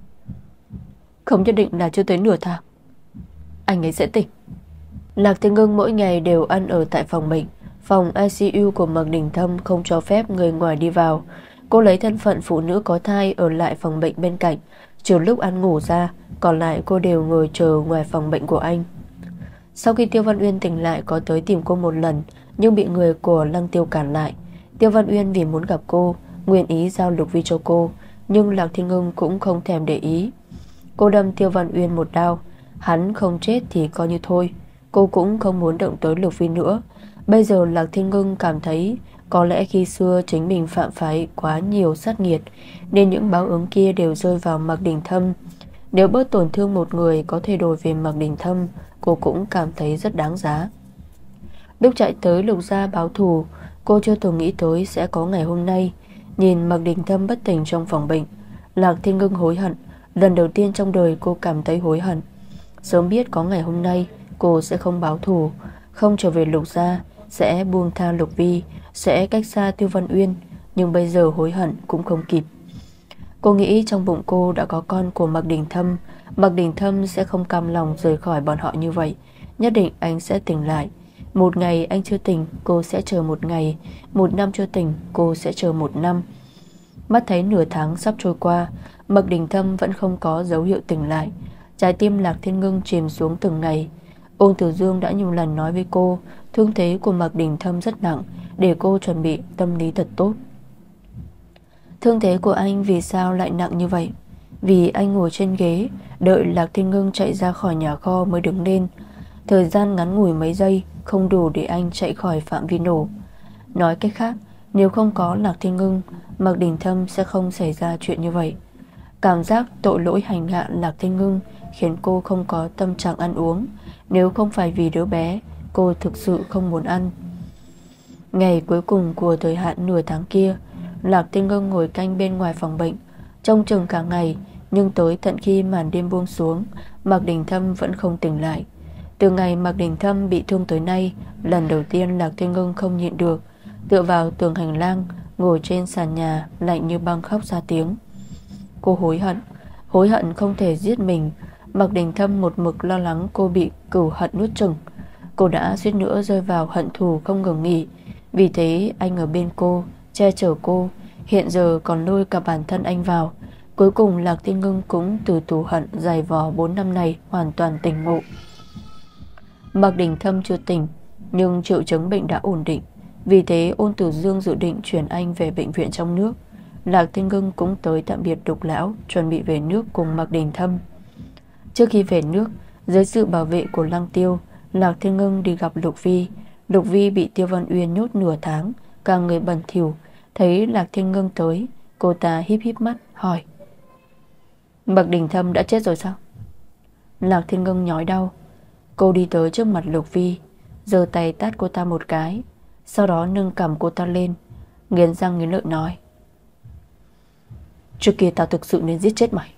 [SPEAKER 1] Không nhất định là chưa tới nửa tháng, anh ấy sẽ tỉnh. Lạc Thiên Ngưng mỗi ngày đều ăn ở tại phòng bệnh. Phòng i xê u của Mạc Đình Thâm không cho phép người ngoài đi vào. Cô lấy thân phận phụ nữ có thai ở lại phòng bệnh bên cạnh. Trừ lúc ăn ngủ ra, còn lại cô đều ngồi chờ ngoài phòng bệnh của anh. Sau khi Tiêu Văn Uyên tỉnh lại có tới tìm cô một lần, nhưng bị người của Lăng Tiêu cản lại. Tiêu Văn Uyên vì muốn gặp cô, nguyện ý giao Lục Vi cho cô, nhưng Lạc Thiên Ngưng cũng không thèm để ý. Cô đâm Tiêu Văn Uyên một đao, hắn không chết thì coi như thôi. Cô cũng không muốn động tới Lục Vi nữa. Bây giờ Lạc Thiên Ngưng cảm thấy có lẽ khi xưa chính mình phạm phải quá nhiều sát nghiệt, nên những báo ứng kia đều rơi vào Mạc Đình Thâm. Nếu bớt tổn thương một người có thể đổi về Mạc Đình Thâm, cô cũng cảm thấy rất đáng giá. Lúc chạy tới Lục gia báo thù, cô chưa từng nghĩ tới sẽ có ngày hôm nay. Nhìn Mạc Đình Thâm bất tỉnh trong phòng bệnh, Lạc Thiên Ngưng hối hận. Lần đầu tiên trong đời cô cảm thấy hối hận. Sớm biết có ngày hôm nay, cô sẽ không báo thù, không trở về Lục gia, sẽ buông tha Lục Vi, sẽ cách xa Tiêu Văn Uyên. Nhưng bây giờ hối hận cũng không kịp. Cô nghĩ trong bụng cô đã có con của Mạc Đình Thâm. Mạc Đình Thâm sẽ không cam lòng rời khỏi bọn họ như vậy. Nhất định anh sẽ tỉnh lại. Một ngày anh chưa tỉnh, cô sẽ chờ một ngày. Một năm chưa tỉnh, cô sẽ chờ một năm. Mắt thấy nửa tháng sắp trôi qua, Mạc Đình Thâm vẫn không có dấu hiệu tỉnh lại. Trái tim Lạc Thiên Ngưng chìm xuống từng ngày. Ôn Tử Dương đã nhiều lần nói với cô thương thế của Mạc Đình Thâm rất nặng, để cô chuẩn bị tâm lý thật tốt. Thương thế của anh vì sao lại nặng như vậy? Vì anh ngồi trên ghế đợi Lạc Thiên Ngưng chạy ra khỏi nhà kho mới đứng lên. Thời gian ngắn ngủi mấy giây, không đủ để anh chạy khỏi phạm vi nổ. Nói cách khác, nếu không có Lạc Thiên Ngưng, Mạc Đình Thâm sẽ không xảy ra chuyện như vậy. Cảm giác tội lỗi hành hạ Lạc Thiên Ngưng khiến cô không có tâm trạng ăn uống. Nếu không phải vì đứa bé, cô thực sự không muốn ăn. Ngày cuối cùng của thời hạn nửa tháng kia, Lạc Thiên Ngưng ngồi canh bên ngoài phòng bệnh, trông chừng cả ngày. Nhưng tới tận khi màn đêm buông xuống, Mạc Đình Thâm vẫn không tỉnh lại. Từ ngày Mạc Đình Thâm bị thương tới nay, lần đầu tiên Lạc Thiên Ngưng không nhịn được, tựa vào tường hành lang, ngồi trên sàn nhà, lạnh như băng khóc ra tiếng. Cô hối hận, hối hận không thể giết mình. Mạc Đình Thâm một mực lo lắng cô bị cừu hận nuốt chửng. Cô đã suýt nữa rơi vào hận thù không ngừng nghỉ. Vì thế anh ở bên cô, che chở cô, hiện giờ còn lôi cả bản thân anh vào. Cuối cùng Lạc Thiên Ngưng cũng từ thù hận dày vò bốn năm này hoàn toàn tỉnh ngộ. Mạc Đình Thâm chưa tỉnh, nhưng triệu chứng bệnh đã ổn định. Vì thế Ôn Tử Dương dự định chuyển anh về bệnh viện trong nước. Lạc Thiên Ngưng cũng tới tạm biệt Đục lão, chuẩn bị về nước cùng Mạc Đình Thâm. Trước khi về nước, dưới sự bảo vệ của Lăng Tiêu, Lạc Thiên Ngưng đi gặp Lục Vi. Lục Vi bị Tiêu Văn Uyên nhốt nửa tháng, cả người bẩn thỉu. Thấy Lạc Thiên Ngưng tới, cô ta híp híp mắt hỏi: Mạc Đình Thâm đã chết rồi sao? Lạc Thiên Ngưng nhói đau. Cô đi tới trước mặt Lục Vi, giơ tay tát cô ta một cái, sau đó nâng cằm cô ta lên, nghiến răng nghiến lợi nói: Trước kia tao thực sự nên giết chết mày.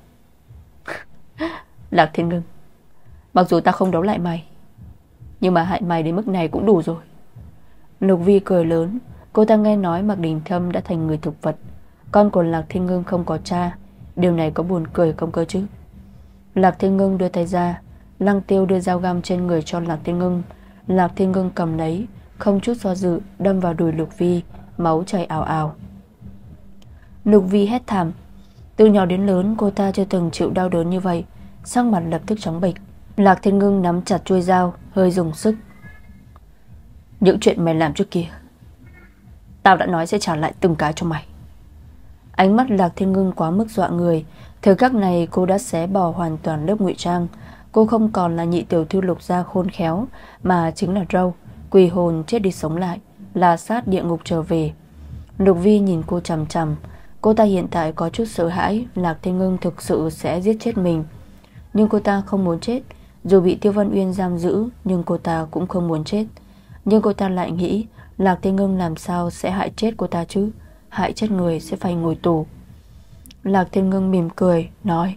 [SPEAKER 1] Lạc Thiên Ngưng, mặc dù tao không đấu lại mày, nhưng mà hại mày đến mức này cũng đủ rồi. Lục Vi cười lớn. Cô ta nghe nói Mạc Đình Thâm đã thành người thực vật, con của Lạc Thiên Ngưng không có cha. Điều này có buồn cười không cơ chứ? Lạc Thiên Ngưng đưa tay ra. Lăng Tiêu đưa dao găm trên người cho Lạc Thiên Ngưng. Lạc Thiên Ngưng cầm lấy, không chút do dự đâm vào đùi Lục Vi, máu chảy ào ào. Lục Vi hét thảm. Từ nhỏ đến lớn cô ta chưa từng chịu đau đớn như vậy, sắc mặt lập tức trắng bệch. Lạc Thiên Ngưng nắm chặt chuôi dao, hơi dùng sức. Những chuyện mày làm trước kia, tao đã nói sẽ trả lại từng cái cho mày. Ánh mắt Lạc Thiên Ngưng quá mức dọa người. Thời khắc này cô đã xé bỏ hoàn toàn lớp ngụy trang. Cô không còn là nhị tiểu thư Lục gia khôn khéo, mà chính là Râu, quỷ hồn chết đi sống lại, là sát địa ngục trở về. Lục Vi nhìn cô chằm chằm. Cô ta hiện tại có chút sợ hãi Lạc Thiên Ngưng thực sự sẽ giết chết mình. Nhưng cô ta không muốn chết. Dù bị Tiêu Văn Uyên giam giữ, nhưng cô ta cũng không muốn chết. Nhưng cô ta lại nghĩ Lạc Thiên Ngưng làm sao sẽ hại chết cô ta chứ? Hại chết người sẽ phải ngồi tù. Lạc Thiên Ngưng mỉm cười nói: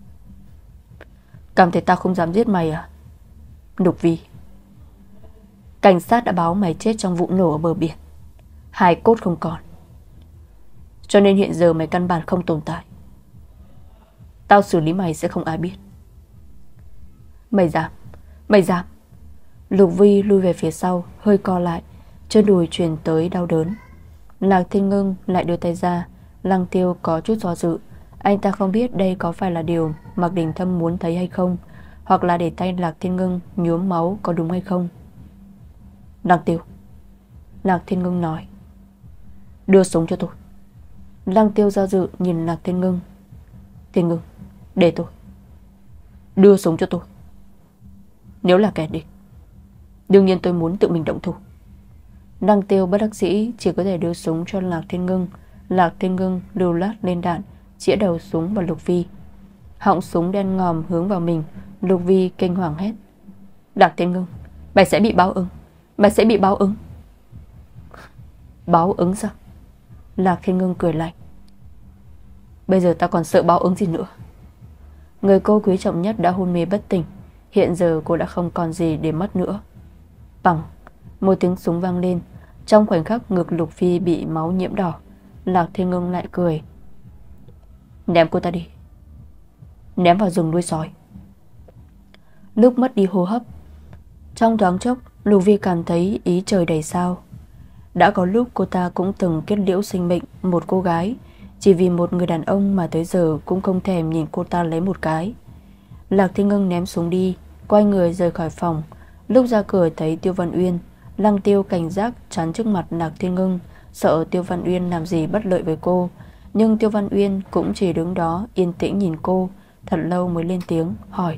[SPEAKER 1] Cảm thấy tao không dám giết mày à? Lục Vi, cảnh sát đã báo mày chết trong vụ nổ ở bờ biển, hài cốt không còn, cho nên hiện giờ mày căn bản không tồn tại. Tao xử lý mày sẽ không ai biết. Mày dám? Mày dám? Lục Vi lui về phía sau, hơi co lại, chân đùi truyền tới đau đớn. Lạc Thiên Ngưng lại đưa tay ra. Lăng Tiêu có chút do dự. Anh ta không biết đây có phải là điều Mạc Đình Thâm muốn thấy hay không, hoặc là để tay Lạc Thiên Ngưng nhuốm máu có đúng hay không. Lăng Tiêu, Lạc Thiên Ngưng nói, đưa súng cho tôi. Lăng Tiêu do dự nhìn Lạc Thiên Ngưng. Thiên Ngưng, để tôi. Đưa súng cho tôi. Nếu là kẻ địch, đương nhiên tôi muốn tự mình động thủ. Lăng Tiêu bất đắc dĩ chỉ có thể đưa súng cho Lạc Thiên Ngưng. Lạc Thiên Ngưng lưu lát lên đạn, chĩa đầu súng vào Lục Vi. Họng súng đen ngòm hướng vào mình. Lục Vi kinh hoàng hét: Lạc Thiên Ngưng, mày sẽ bị báo ứng. Mày sẽ bị báo ứng. Báo ứng sao? Lạc Thiên Ngưng cười lạnh. Bây giờ ta còn sợ báo ứng gì nữa? Người cô quý trọng nhất đã hôn mê bất tỉnh. Hiện giờ cô đã không còn gì để mất nữa. Bằng một tiếng súng vang lên. Trong khoảnh khắc ngực Lục Phi bị máu nhiễm đỏ. Lạc Thiên Ngưng lại cười: Ném cô ta đi. Ném vào rừng nuôi sói. Lúc mất đi hô hấp, trong thoáng chốc Lục Vi cảm thấy ý trời đầy sao. Đã có lúc cô ta cũng từng kết liễu sinh mệnh một cô gái, chỉ vì một người đàn ông mà tới giờ cũng không thèm nhìn cô ta lấy một cái. Lạc Thiên Ngưng ném súng đi, quay người rời khỏi phòng. Lúc ra cửa thấy Tiêu Văn Uyên. Lăng Tiêu cảnh giác chắn trước mặt Lạc Thiên Ngưng, sợ Tiêu Văn Uyên làm gì bất lợi với cô. Nhưng Tiêu Văn Uyên cũng chỉ đứng đó yên tĩnh nhìn cô. Thật lâu mới lên tiếng hỏi: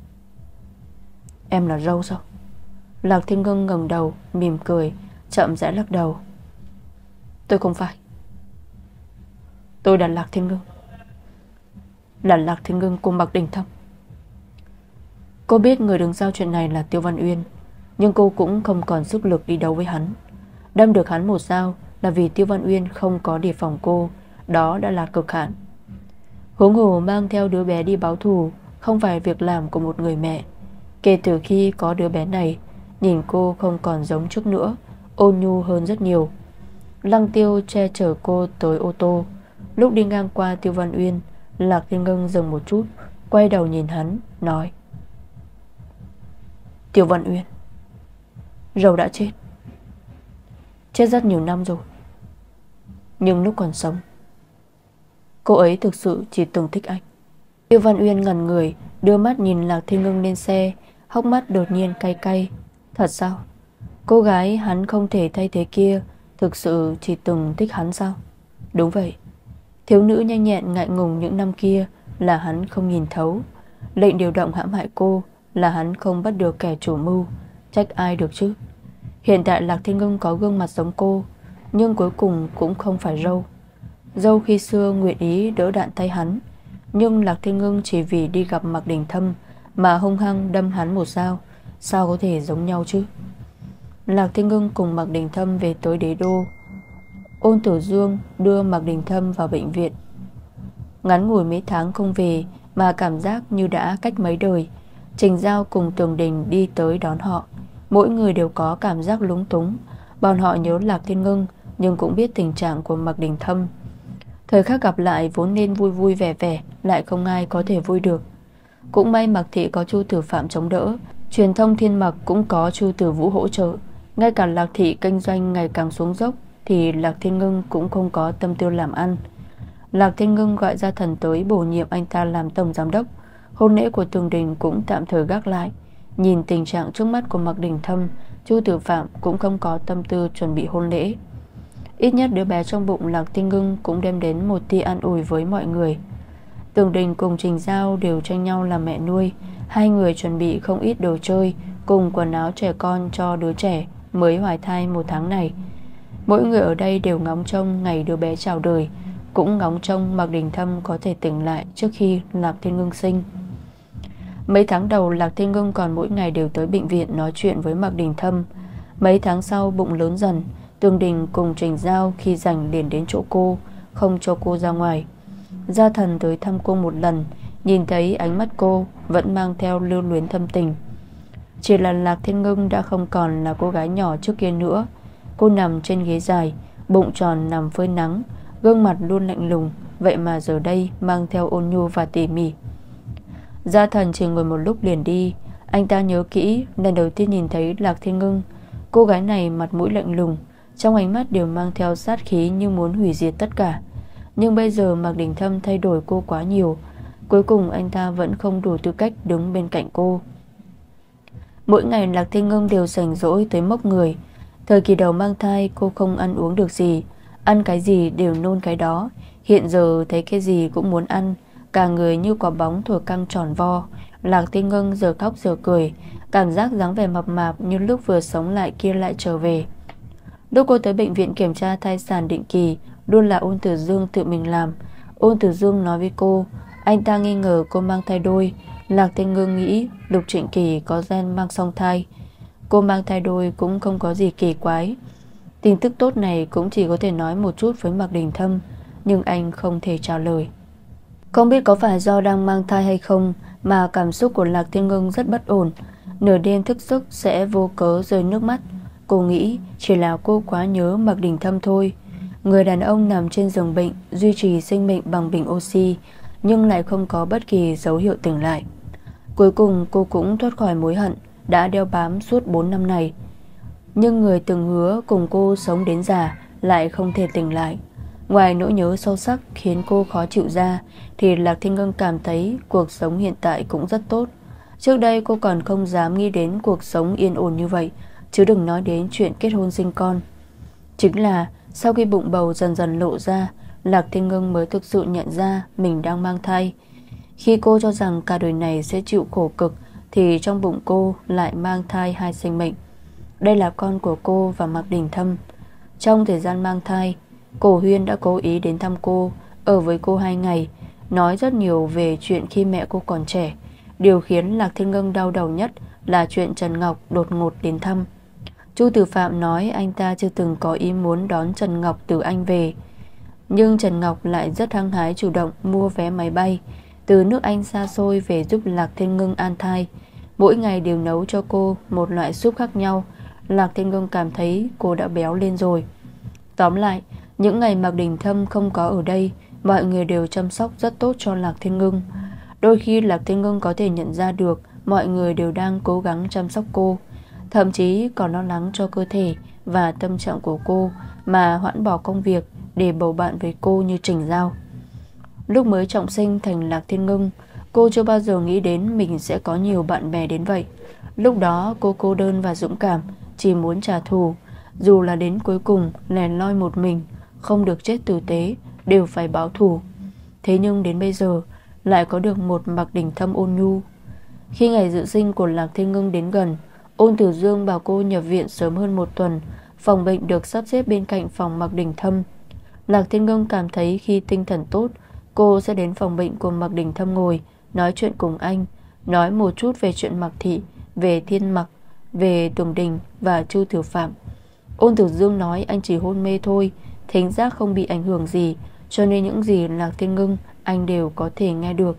[SPEAKER 1] Em là Râu sao? Lạc Thiên Ngưng ngẩng đầu mỉm cười, chậm rãi lắc đầu: Tôi không phải. Tôi là Lạc Thiên Ngưng, là Lạc Thiên Ngưng của Mạc Đình Thâm. Cô biết người đứng sau chuyện này là Tiêu Văn Uyên, nhưng cô cũng không còn sức lực đi đấu với hắn. Đâm được hắn một dao là vì Tiêu Văn Uyên không có đề phòng cô. Đó đã là cực hạn. Huống hồ mang theo đứa bé đi báo thù không phải việc làm của một người mẹ. Kể từ khi có đứa bé này, nhìn cô không còn giống trước nữa, ôn nhu hơn rất nhiều. Lăng Tiêu che chở cô tới ô tô. Lúc đi ngang qua Tiêu Văn Uyên, Lạc Thiên Ngưng dừng một chút, quay đầu nhìn hắn, nói: Tiêu Văn Uyên, Râu đã chết. Chết rất nhiều năm rồi. Nhưng lúc còn sống, cô ấy thực sự chỉ từng thích anh. Tiêu Văn Uyên ngẩn người, đưa mắt nhìn Lạc Thiên Ngưng lên xe, hốc mắt đột nhiên cay cay. Thật sao? Cô gái hắn không thể thay thế kia thực sự chỉ từng thích hắn sao? Đúng vậy. Thiếu nữ nhanh nhẹn ngại ngùng những năm kia là hắn không nhìn thấu. Lệnh điều động hãm hại cô là hắn không bắt được kẻ chủ mưu. Trách ai được chứ? Hiện tại Lạc Thiên Ngưng có gương mặt giống cô, nhưng cuối cùng cũng không phải Dâu. Dâu khi xưa nguyện ý đỡ đạn tay hắn, nhưng Lạc Thiên Ngưng chỉ vì đi gặp Mạc Đình Thâm mà hung hăng đâm hắn một dao. Sao có thể giống nhau chứ? Lạc Thiên Ngưng cùng Mạc Đình Thâm về tới đế đô. Ôn Tử Dương đưa Mạc Đình Thâm vào bệnh viện. Ngắn ngủi mấy tháng không về mà cảm giác như đã cách mấy đời. Trình Giao cùng Tường Đình đi tới đón họ. Mỗi người đều có cảm giác lúng túng. Bọn họ nhớ Lạc Thiên Ngưng, nhưng cũng biết tình trạng của Mạc Đình Thâm. Thời khắc gặp lại vốn nên vui vui vẻ vẻ, lại không ai có thể vui được. Cũng may Mạc Thị có Chu Tử Phạm chống đỡ, truyền thông Thiên Mạc cũng có Chu Tử Vũ hỗ trợ. Ngay cả Lạc Thị kinh doanh ngày càng xuống dốc thì Lạc Thiên Ngưng cũng không có tâm tư làm ăn. Lạc Thiên Ngưng gọi Gia Thần tới bổ nhiệm anh ta làm tổng giám đốc. Hôn lễ của Tường Đình cũng tạm thời gác lại. Nhìn tình trạng trước mắt của Mạc Đình Thâm, Chu Tử Phạm cũng không có tâm tư chuẩn bị hôn lễ. Ít nhất đứa bé trong bụng Lạc Thiên Ngưng cũng đem đến một tia an ủi với mọi người. Tường Đình cùng Trình Giao đều tranh nhau làm mẹ nuôi. Hai người chuẩn bị không ít đồ chơi cùng quần áo trẻ con cho đứa trẻ mới hoài thai một tháng này. Mỗi người ở đây đều ngóng trông ngày đứa bé chào đời, cũng ngóng trông Mạc Đình Thâm có thể tỉnh lại trước khi Lạc Thiên Ngưng sinh. Mấy tháng đầu Lạc Thiên Ngưng còn mỗi ngày đều tới bệnh viện nói chuyện với Mạc Đình Thâm. Mấy tháng sau bụng lớn dần, Tường Đình cùng Trình Giao khi rảnh liền đến chỗ cô, không cho cô ra ngoài. Gia Thần tới thăm cô một lần, nhìn thấy ánh mắt cô vẫn mang theo lưu luyến thâm tình. Chỉ là Lạc Thiên Ngưng đã không còn là cô gái nhỏ trước kia nữa. Cô nằm trên ghế dài, bụng tròn nằm phơi nắng, gương mặt luôn lạnh lùng, vậy mà giờ đây mang theo ôn nhu và tỉ mỉ. Gia Thần chỉ ngồi một lúc liền đi. Anh ta nhớ kỹ lần đầu tiên nhìn thấy Lạc Thiên Ngưng, cô gái này mặt mũi lạnh lùng, trong ánh mắt đều mang theo sát khí như muốn hủy diệt tất cả. Nhưng bây giờ Mạc Đình Thâm thay đổi cô quá nhiều. Cuối cùng anh ta vẫn không đủ tư cách đứng bên cạnh cô. Mỗi ngày Lạc Thiên Ngưng đều rảnh rỗi tới mốc người. Thời kỳ đầu mang thai cô không ăn uống được gì, ăn cái gì đều nôn cái đó. Hiện giờ thấy cái gì cũng muốn ăn, cả người như quả bóng thổi căng tròn vo. Lạc Thiên Ngưng giờ khóc giờ cười, cảm giác dáng vẻ mập mạp như lúc vừa sống lại kia lại trở về. Lúc cô tới bệnh viện kiểm tra thai sản định kỳ, luôn là Ôn Tử Dương tự mình làm. Ôn Tử Dương nói với cô, anh ta nghi ngờ cô mang thai đôi. Lạc Thiên Ngưng nghĩ Lục Trịnh Kỳ có gen mang song thai. Cô mang thai đôi cũng không có gì kỳ quái. Tin tức tốt này cũng chỉ có thể nói một chút với Mạc Đình Thâm, nhưng anh không thể trả lời. Không biết có phải do đang mang thai hay không mà cảm xúc của Lạc Thiên Ngưng rất bất ổn. Nửa đêm thức giấc sẽ vô cớ rơi nước mắt. Cô nghĩ chỉ là cô quá nhớ Mạc Đình Thâm thôi. Người đàn ông nằm trên giường bệnh, duy trì sinh mệnh bằng bình oxy, nhưng lại không có bất kỳ dấu hiệu tỉnh lại. Cuối cùng cô cũng thoát khỏi mối hận đã đeo bám suốt bốn năm này. Nhưng người từng hứa cùng cô sống đến già lại không thể tỉnh lại. Ngoài nỗi nhớ sâu sắc khiến cô khó chịu ra, thì Lạc Thiên Ngưng cảm thấy cuộc sống hiện tại cũng rất tốt. Trước đây cô còn không dám nghĩ đến cuộc sống yên ổn như vậy, chứ đừng nói đến chuyện kết hôn sinh con. Chính là sau khi bụng bầu dần dần lộ ra, Lạc Thiên Ngưng mới thực sự nhận ra mình đang mang thai. Khi cô cho rằng cả đời này sẽ chịu khổ cực, thì trong bụng cô lại mang thai hai sinh mệnh. Đây là con của cô và Mạc Đình Thâm. Trong thời gian mang thai, Cổ Huyên đã cố ý đến thăm cô, ở với cô hai ngày, nói rất nhiều về chuyện khi mẹ cô còn trẻ. Điều khiến Lạc Thiên Ngưng đau đầu nhất là chuyện Trần Ngọc đột ngột đến thăm. Chu Tử Phạm nói anh ta chưa từng có ý muốn đón Trần Ngọc từ Anh về, nhưng Trần Ngọc lại rất hăng hái chủ động mua vé máy bay từ nước Anh xa xôi về giúp Lạc Thiên Ngưng an thai. Mỗi ngày đều nấu cho cô một loại súp khác nhau. Lạc Thiên Ngưng cảm thấy cô đã béo lên rồi. Tóm lại, những ngày Mạc Đình Thâm không có ở đây, mọi người đều chăm sóc rất tốt cho Lạc Thiên Ngưng. Đôi khi Lạc Thiên Ngưng có thể nhận ra được mọi người đều đang cố gắng chăm sóc cô, thậm chí còn lo lắng cho cơ thể và tâm trạng của cô mà hoãn bỏ công việc để bầu bạn với cô như Trình Giao. Lúc mới trọng sinh thành Lạc Thiên Ngưng, cô chưa bao giờ nghĩ đến mình sẽ có nhiều bạn bè đến vậy. Lúc đó cô cô đơn và dũng cảm, chỉ muốn trả thù, dù là đến cuối cùng lẻ loi một mình, không được chết tử tế, đều phải báo thù. Thế nhưng đến bây giờ lại có được một Mạc Đình Thâm ôn nhu. Khi ngày dự sinh của Lạc Thiên Ngưng đến gần, Ôn Tử Dương bảo cô nhập viện sớm hơn một tuần. Phòng bệnh được sắp xếp bên cạnh phòng Mạc Đình Thâm. Lạc Thiên Ngưng cảm thấy khi tinh thần tốt, cô sẽ đến phòng bệnh của Mạc Đình Thâm ngồi nói chuyện cùng anh, nói một chút về chuyện Mạc Thị, về Thiên Mặc, về Tường Đình và Chu Tiểu Phạm. Ôn Tử Dương nói anh chỉ hôn mê thôi, thính giác không bị ảnh hưởng gì, cho nên những gì Lạc Thiên Ngưng anh đều có thể nghe được.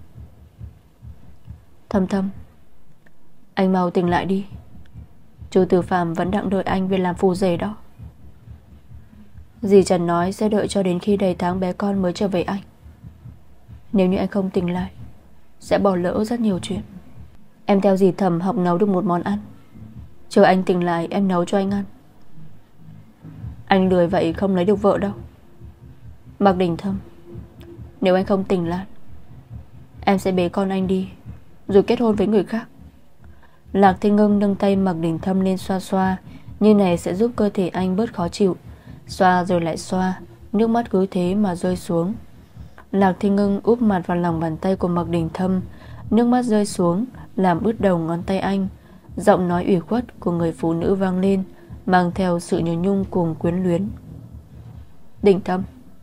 [SPEAKER 1] Thâm Thâm, anh mau tỉnh lại đi. Chu Tiểu Phạm vẫn đang đợi anh về làm phù rể đó. Dì Trần nói sẽ đợi cho đến khi đầy tháng bé con mới trở về anh. Nếu như anh không tỉnh lại, sẽ bỏ lỡ rất nhiều chuyện. Em theo dì Thẩm học nấu được một món ăn, chờ anh tỉnh lại em nấu cho anh ăn. Anh lười vậy không lấy được vợ đâu. Mạc Đình Thâm, nếu anh không tỉnh lại, em sẽ bế con anh đi, rồi kết hôn với người khác. Lạc Thiên Ngưng nâng tay Mạc Đình Thâm lên xoa xoa, như này sẽ giúp cơ thể anh bớt khó chịu. Xoa rồi lại xoa, nước mắt cứ thế mà rơi xuống. Lạc Thiên Ngưng úp mặt vào lòng bàn tay của Mạc Đình Thâm, nước mắt rơi xuống làm ướt đầu ngón tay anh. Giọng nói ủy khuất của người phụ nữ vang lên, mang theo sự nhớ nhung cùng quyến luyến. Đình Thâm,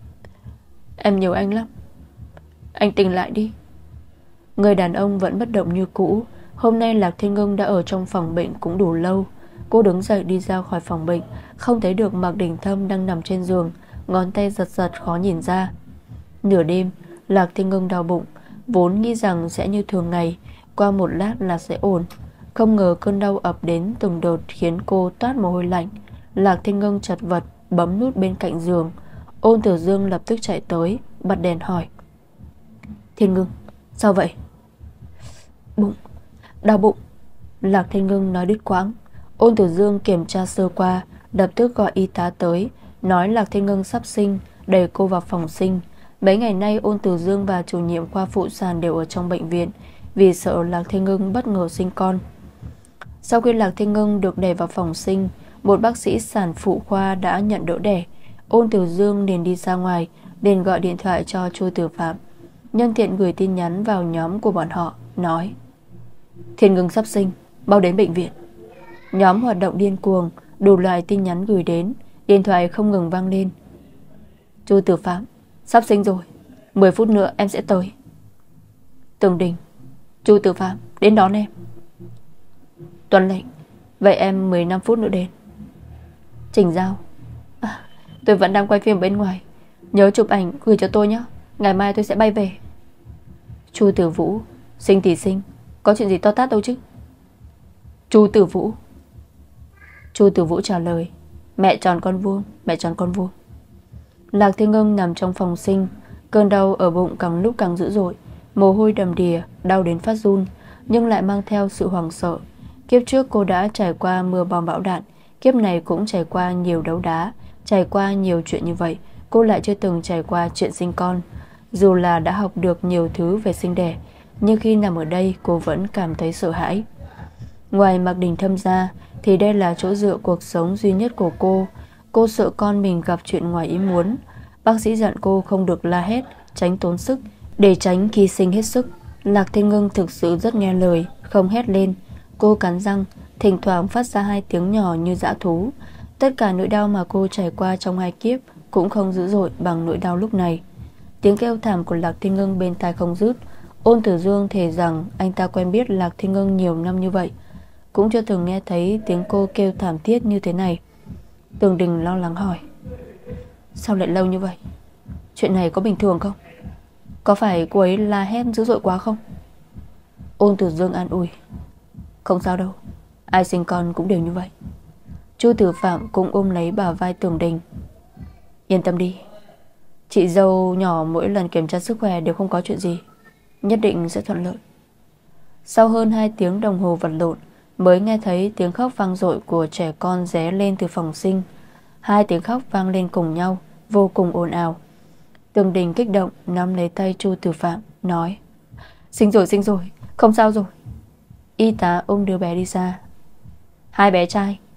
[SPEAKER 1] em nhớ anh lắm, anh tỉnh lại đi. Người đàn ông vẫn bất động như cũ. Hôm nay Lạc Thiên Ngưng đã ở trong phòng bệnh cũng đủ lâu. Cô đứng dậy đi ra khỏi phòng bệnh, không thấy được Mạc Đình Thâm đang nằm trên giường, ngón tay giật giật khó nhìn ra. Nửa đêm, Lạc Thiên Ngưng đau bụng, vốn nghĩ rằng sẽ như thường ngày, qua một lát là sẽ ổn. Không ngờ cơn đau ập đến từng đợt khiến cô toát mồ hôi lạnh. Lạc Thiên Ngưng chật vật bấm nút bên cạnh giường. Ôn Tử Dương lập tức chạy tới, bật đèn hỏi: Thiên Ngưng, sao vậy? Bụng, đau bụng. Lạc Thiên Ngưng nói đứt quãng. Ôn Tử Dương kiểm tra sơ qua, lập tức gọi y tá tới, nói Lạc Thiên Ngưng sắp sinh, đẩy cô vào phòng sinh. Mấy ngày nay Ôn Tử Dương và chủ nhiệm khoa phụ sản đều ở trong bệnh viện, vì sợ Lạc Thiên Ngưng bất ngờ sinh con. Sau khi Lạc Thiên Ngưng được đẩy vào phòng sinh, một bác sĩ sản phụ khoa đã nhận đỡ đẻ. Ôn Tử Dương liền đi ra ngoài, liền gọi điện thoại cho Chu Tiểu Phạm, nhân tiện gửi tin nhắn vào nhóm của bọn họ, nói: Thiên Ngưng sắp sinh, mau đến bệnh viện. Nhóm hoạt động điên cuồng, đủ loại tin nhắn gửi đến, điện thoại không ngừng vang lên. Chu Tiểu Phạm, sắp sinh rồi, mười phút nữa em sẽ tới. Tường Đình, Chu Tiểu Phạm, đến đón em. Tuân lệnh, vậy em mười lăm phút nữa đến. Trình Giao, à, tôi vẫn đang quay phim bên ngoài, nhớ chụp ảnh gửi cho tôi nhé, ngày mai tôi sẽ bay về. Chu Tử Vũ, sinh thì sinh, có chuyện gì to tát đâu chứ. Chu Tử Vũ. Chu Tử Vũ trả lời: Mẹ tròn con vuông, mẹ tròn con vuông. Lạc Thiên Ngưng nằm trong phòng sinh, cơn đau ở bụng càng lúc càng dữ dội, mồ hôi đầm đìa, đau đến phát run, nhưng lại mang theo sự hoảng sợ. Kiếp trước cô đã trải qua mưa bom bão đạn, kiếp này cũng trải qua nhiều đấu đá, trải qua nhiều chuyện như vậy, cô lại chưa từng trải qua chuyện sinh con. Dù là đã học được nhiều thứ về sinh đẻ, nhưng khi nằm ở đây cô vẫn cảm thấy sợ hãi. Ngoài Mạc Đình Thâm ra thì đây là chỗ dựa cuộc sống duy nhất của cô. Cô sợ con mình gặp chuyện ngoài ý muốn. Bác sĩ dặn cô không được la hét, tránh tốn sức, để tránh khi sinh hết sức. Lạc Thiên Ngưng thực sự rất nghe lời, không hét lên. Cô cắn răng, thỉnh thoảng phát ra hai tiếng nhỏ như dã thú. Tất cả nỗi đau mà cô trải qua trong hai kiếp cũng không dữ dội bằng nỗi đau lúc này. Tiếng kêu thảm của Lạc Thiên Ngưng bên tai không dứt. Ôn Tử Dương thề rằng anh ta quen biết Lạc Thiên Ngưng nhiều năm như vậy, cũng chưa từng nghe thấy tiếng cô kêu thảm thiết như thế này. Tường Đình lo lắng hỏi: Sao lại lâu như vậy? Chuyện này có bình thường không? Có phải cô ấy la hét dữ dội quá không? Ôn Tử Dương an ủi: Không sao đâu, ai sinh con cũng đều như vậy. Chu Tử Phạm cũng ôm lấy bả vai Tường Đình: Yên tâm đi, chị dâu nhỏ mỗi lần kiểm tra sức khỏe đều không có chuyện gì, nhất định sẽ thuận lợi. Sau hơn hai tiếng đồng hồ vật lộn, mới nghe thấy tiếng khóc vang dội của trẻ con ré lên từ phòng sinh. Hai tiếng khóc vang lên cùng nhau, vô cùng ồn ào. Tường Đình kích động nắm lấy tay Chu Tử Phạm, nói: Sinh rồi, sinh rồi, không sao rồi. Y tá ôm đứa bé đi ra: Hai bé trai,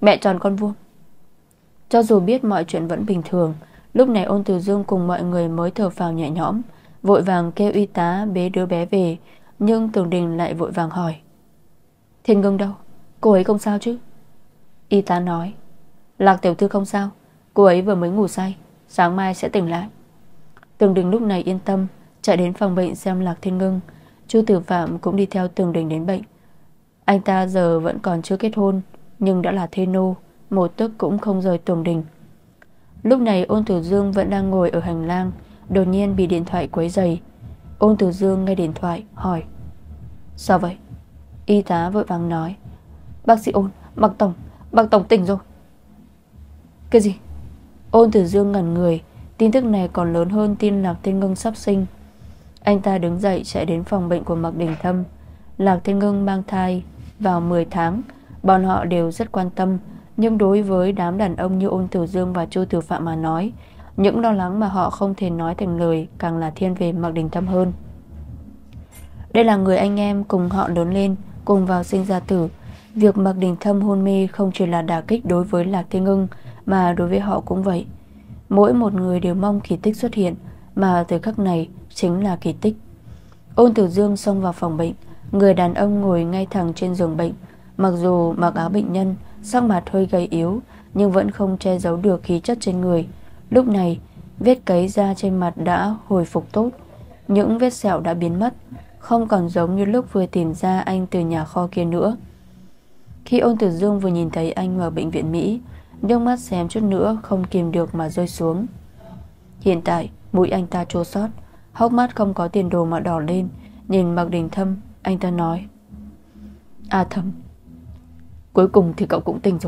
[SPEAKER 1] Mẹ tròn con vuông. Cho dù biết mọi chuyện vẫn bình thường, lúc này Ôn Tử Dương cùng mọi người mới thở phào nhẹ nhõm, vội vàng kêu y tá bế đứa bé về. Nhưng Tưởng Đình lại vội vàng hỏi: Thiên Ngưng đâu? Cô ấy không sao chứ? Y tá nói: Lạc tiểu thư không sao, cô ấy vừa mới ngủ say, sáng mai sẽ tỉnh lại. Tưởng Đình lúc này yên tâm, chạy đến phòng bệnh xem Lạc Thiên Ngưng. Chu Tử Phạm cũng đi theo Tưởng Đình đến bệnh. Anh ta giờ vẫn còn chưa kết hôn, nhưng đã là thê nô, một tấc cũng không rời Tưởng Đình. Lúc này Ôn Tử Dương vẫn đang ngồi ở hành lang, đột nhiên bị điện thoại quấy rầy. Ôn Tử Dương nghe điện thoại hỏi: Sao vậy? Y tá vội vàng nói: Bác sĩ Ôn, Mạc Tổng, Mạc Tổng tỉnh rồi. Cái gì? Ôn Tử Dương ngẩn người. Tin tức này còn lớn hơn tin Lạc Thiên Ngưng sắp sinh. Anh ta đứng dậy chạy đến phòng bệnh của Mạc Đình Thâm. Lạc Thiên Ngưng mang thai vào mười tháng. Bọn họ đều rất quan tâm, nhưng đối với đám đàn ông như Ôn Tử Dương và Chu Tử Phạm mà nói, những lo lắng mà họ không thể nói thành lời càng là thiên về Mạc Đình Thâm hơn. Đây là người anh em cùng họ lớn lên, cùng vào sinh ra tử. Việc Mạc Đình Thâm hôn mê không chỉ là đả kích đối với Lạc Thiên Ngưng, mà đối với họ cũng vậy. Mỗi một người đều mong kỳ tích xuất hiện, mà thời khắc này chính là kỳ tích. Ôn Tử Dương xông vào phòng bệnh. Người đàn ông ngồi ngay thẳng trên giường bệnh. Mặc dù mặc áo bệnh nhân, sắc mặt hơi gầy yếu, nhưng vẫn không che giấu được khí chất trên người. Lúc này vết cấy da trên mặt đã hồi phục tốt, những vết sẹo đã biến mất, không còn giống như lúc vừa tìm ra anh từ nhà kho kia nữa. Khi Ôn Tử Dương vừa nhìn thấy anh ở bệnh viện Mỹ, nước mắt xém chút nữa không kìm được mà rơi xuống. Hiện tại mũi anh ta chua xót, hốc mắt không có tiền đồ mà đỏ lên. Nhìn Mạc Đình Thâm, anh ta nói: A Thâm, cuối cùng thì cậu cũng tỉnh rồi.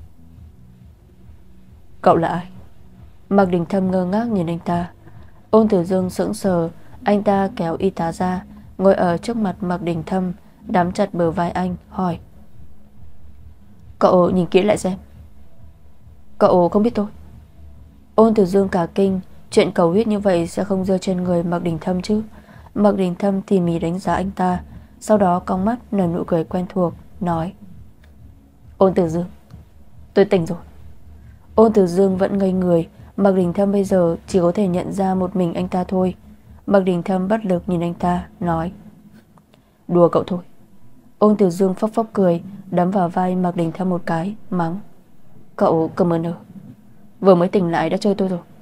[SPEAKER 1] Cậu là ai? Mạc Đình Thâm ngơ ngác nhìn anh ta. Ôn Tử Dương sững sờ. Anh ta kéo y tá ra, ngồi ở trước mặt Mạc Đình Thâm, nắm chặt bờ vai anh, hỏi: Cậu nhìn kỹ lại xem. Cậu không biết tôi? Ôn Tử Dương cả kinh. Chuyện cầu huyết như vậy sẽ không rơi trên người Mạc Đình Thâm chứ? Mạc Đình Thâm tỉ mỉ đánh giá anh ta, sau đó cong mắt nở nụ cười quen thuộc, nói: Ôn Tử Dương, tôi tỉnh rồi. Ôn Tử Dương vẫn ngây người. Mạc Đình Thâm bây giờ chỉ có thể nhận ra một mình anh ta thôi. Mạc Đình Thâm bất lực nhìn anh ta, nói: Đùa cậu thôi. Ôn Tử Dương phốc phốc cười, đấm vào vai Mạc Đình Thâm một cái, mắng: Cậu cầm ơn ở, vừa mới tỉnh lại đã chơi tôi rồi.